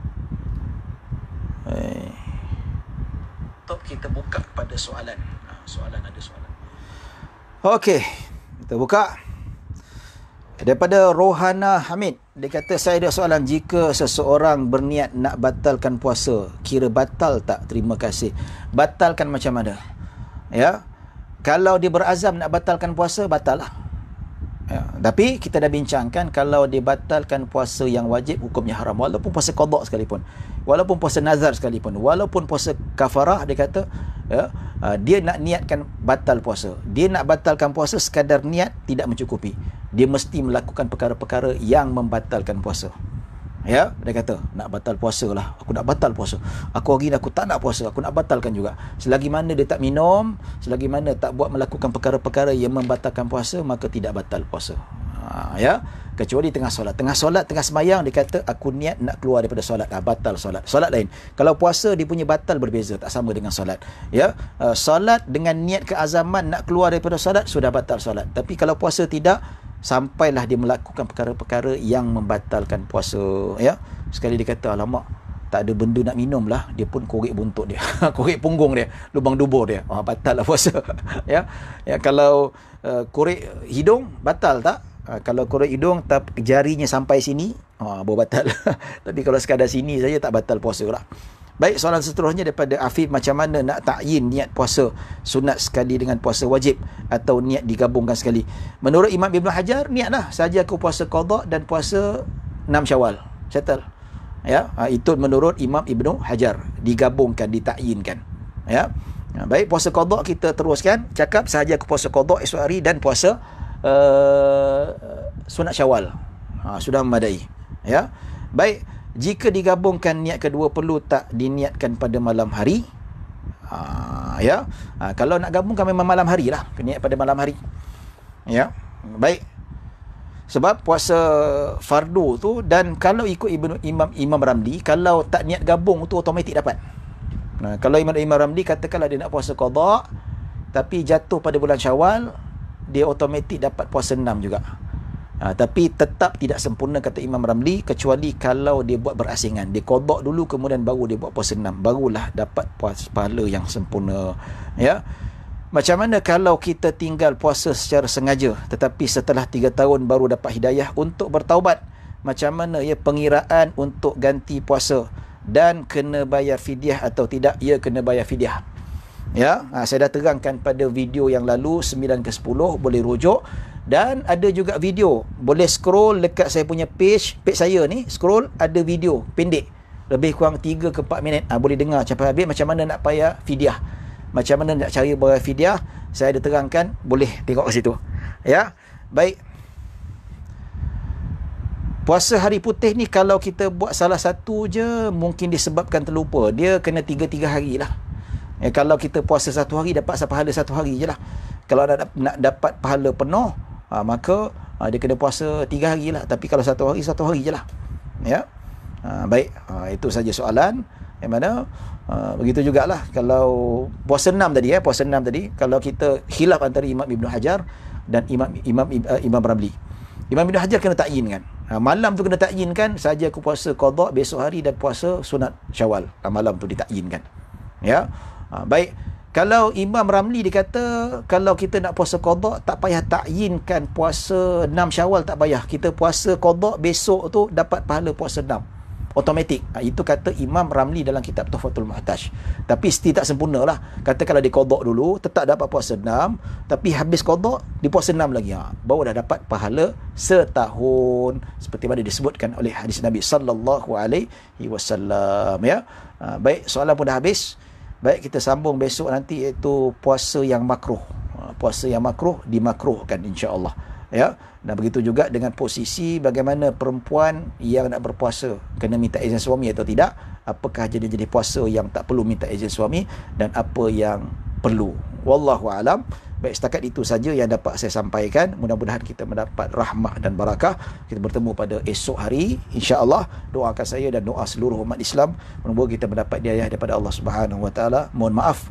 kita buka pada soalan. Ada soalan. Okey, kita buka daripada Rohana Hamid. Dia kata, saya ada soalan, jika seseorang berniat nak batalkan puasa, kira batal tak? Terima kasih. Batalkan macam mana? Kalau dia berazam nak batalkan puasa, batal lah. Tapi kita dah bincangkan, kalau dia batalkan puasa yang wajib, hukumnya haram. Walaupun puasa qada sekalipun, walaupun puasa nazar sekalipun, walaupun puasa kafarah, dia kata dia nak niatkan batal puasa. Dia nak batalkan puasa, sekadar niat tidak mencukupi. Dia mesti melakukan perkara-perkara yang membatalkan puasa. Dia kata, nak batal puasa lah, aku nak batal puasa, aku hari ni aku tak nak puasa, aku nak batalkan juga. Selagi mana dia tak minum, selagi mana tak melakukan perkara-perkara yang membatalkan puasa, maka tidak batal puasa. Kecuali tengah solat, tengah semayang, dia kata aku niat nak keluar daripada solat, batal solat lain. Kalau puasa, dia punya batal berbeza, tak sama dengan solat. Solat dengan niat keazaman nak keluar daripada solat, sudah batal solat. Tapi kalau puasa tidak, sampailah dia melakukan perkara-perkara yang membatalkan puasa. Sekali dia kata, alamak, tak ada benda nak minum lah, dia pun korek buntut dia, korek punggung dia, lubang dubur dia, batal lah puasa. Kalau korek hidung, batal tak? Kalau korek hidung jarinya sampai sini, baru batal. Tapi kalau sekadar sini saja, tak batal puasa lah. Baik, soalan seterusnya daripada Afif, macam mana nak ta'yin niat puasa sunat sekali dengan puasa wajib atau niat digabungkan sekali? Menurut Imam Ibn Hajar, niatlah saja aku puasa qada dan puasa 6 Syawal. Settle. Ya, itu menurut Imam Ibn Hajar, digabungkan, ditakyinkan. Ya. Baik, puasa qada kita teruskan, cakap sahaja aku puasa qada esok hari dan puasa sunat Syawal. Sudah memadai. Ya. Baik, jika digabungkan niat kedua perlu tak diniatkan pada malam hari? Ya. Kalau nak gabungkan memang malam hari lah, niat pada malam hari. Ya. Baik. Sebab puasa fardu tu, dan kalau ikut Imam Ramli, kalau tak niat gabung tu otomatik dapat. Kalau Imam Ramli katakanlah dia nak puasa qada tapi jatuh pada bulan Syawal, dia otomatik dapat puasa 6 juga. Tapi tetap tidak sempurna kata Imam Ramli, kecuali kalau dia buat berasingan. Dia qada dulu kemudian baru dia buat puasa 6, barulah dapat puasa pahala yang sempurna. Ya. Macam mana kalau kita tinggal puasa secara sengaja tetapi setelah 3 tahun baru dapat hidayah untuk bertaubat? Macam mana ya pengiraan untuk ganti puasa, dan kena bayar fidyah atau tidak? Ya, kena bayar fidyah. Ya, saya dah terangkan pada video yang lalu 9 ke 10, boleh rujuk. Dan ada juga video, boleh scroll dekat saya punya page saya ni, scroll ada video pendek lebih kurang 3 ke 4 minit. Boleh dengar sampai habis macam mana nak bayar fidyah. Macam mana nak cara bayar fidyah, saya ada terangkan, boleh tengok kat situ. Ya. Baik. Puasa hari putih ni kalau kita buat salah satu je mungkin disebabkan terlupa. Dia kena 3 hari lah. Kalau kita puasa 1 hari dapat pahala 1 hari je lah. Kalau nak dapat pahala penuh, maka dia kena puasa 3 hari lah. Tapi kalau 1 hari je lah. Ya. Baik. Itu saja soalan. Yang mana begitu jugalah kalau puasa 6 tadi, puasa 6 tadi, kalau kita khilaf antara Imam Ibn Hajar dan Imam Ramli. Imam Ibn Hajar kena takyinkan. Malam tu kena takyinkan, saja aku puasa qada besok hari dan puasa sunat Syawal. Malam tu ditakyinkan. Ya. Baik. Kalau Imam Ramli dia kata kalau kita nak puasa qada tak payah takyinkan puasa 6 Syawal, tak payah. Kita puasa qada besok tu dapat pahala puasa 6. Automatik. Itu kata Imam Ramli dalam kitab Tuhfatul Muhtaj. Tapi still tak sempurna lah. Kata kalau dia qada dulu tetap dapat puasa 6, tapi habis qada dia puasa 6 lagi. Baru dah dapat pahala setahun, seperti mana disebutkan oleh hadis Nabi sallallahu alaihi wasallam. Ya. Baik, soalan pun dah habis. Baik, kita sambung besok nanti, iaitu puasa yang makruh. Puasa yang makruh dimakruhkan insya-Allah. Ya. Dan begitu juga dengan posisi bagaimana perempuan yang nak berpuasa, kena minta izin suami atau tidak, apakah jadi puasa yang tak perlu minta izin suami, dan apa yang perlu. Wallahu alam. Baik, setakat itu saja yang dapat saya sampaikan. Mudah-mudahan kita mendapat rahmah dan barakah. Kita bertemu pada esok hari insya-Allah. Doakan saya dan doa seluruh umat Islam, moga kita mendapat hidayah daripada Allah Subhanahu wa taala. Mohon maaf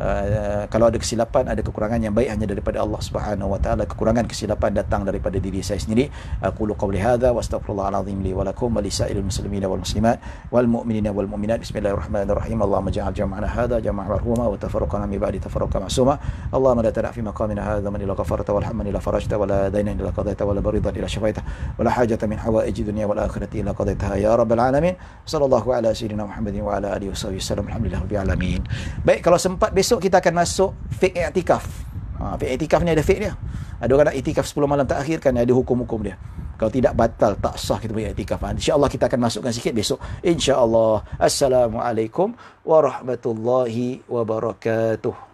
kalau ada kesilapan, ada kekurangan, yang baik hanya daripada Allah Subhanahu wa taala. Kekurangan kesilapan datang daripada diri saya sendiri. Aqulu qawli hadza wa astaghfirullahal azim li wa lakum wa lisairil muslimina wal muslimat wal mu'minina wal mu'minat. Bismillahirrahmanirrahim. Allahumma ja'al jam'ana hadza jam'an marhuma wa tafarraqana min ba'di tafarruqan ma'suma. Allahumma la tada' fi maqamina hadza man ila ghafarta wal hamman ila farajta wa la dayna ila qadaita wa la baridan ila shafaita wa la hajata min hawaiji dunya wal akhirati ila qadaitaha ya rabbal alamin. Sallallahu ala sayyidina Muhammadin wa ala alihi washabihi wasallam. Alhamdulillahirabbil alamin. Baik, kalau sempat besok kita akan masuk fake i'tikaf. Fake i'tikaf ni ada fake dia. Ada orang nak i'tikaf 10 malam terakhir, kan ada hukum-hukum dia. Kalau tidak, batal, tak sah kita punya i'tikaf. InsyaAllah kita akan masukkan sikit besok. InsyaAllah. Assalamualaikum warahmatullahi wabarakatuh.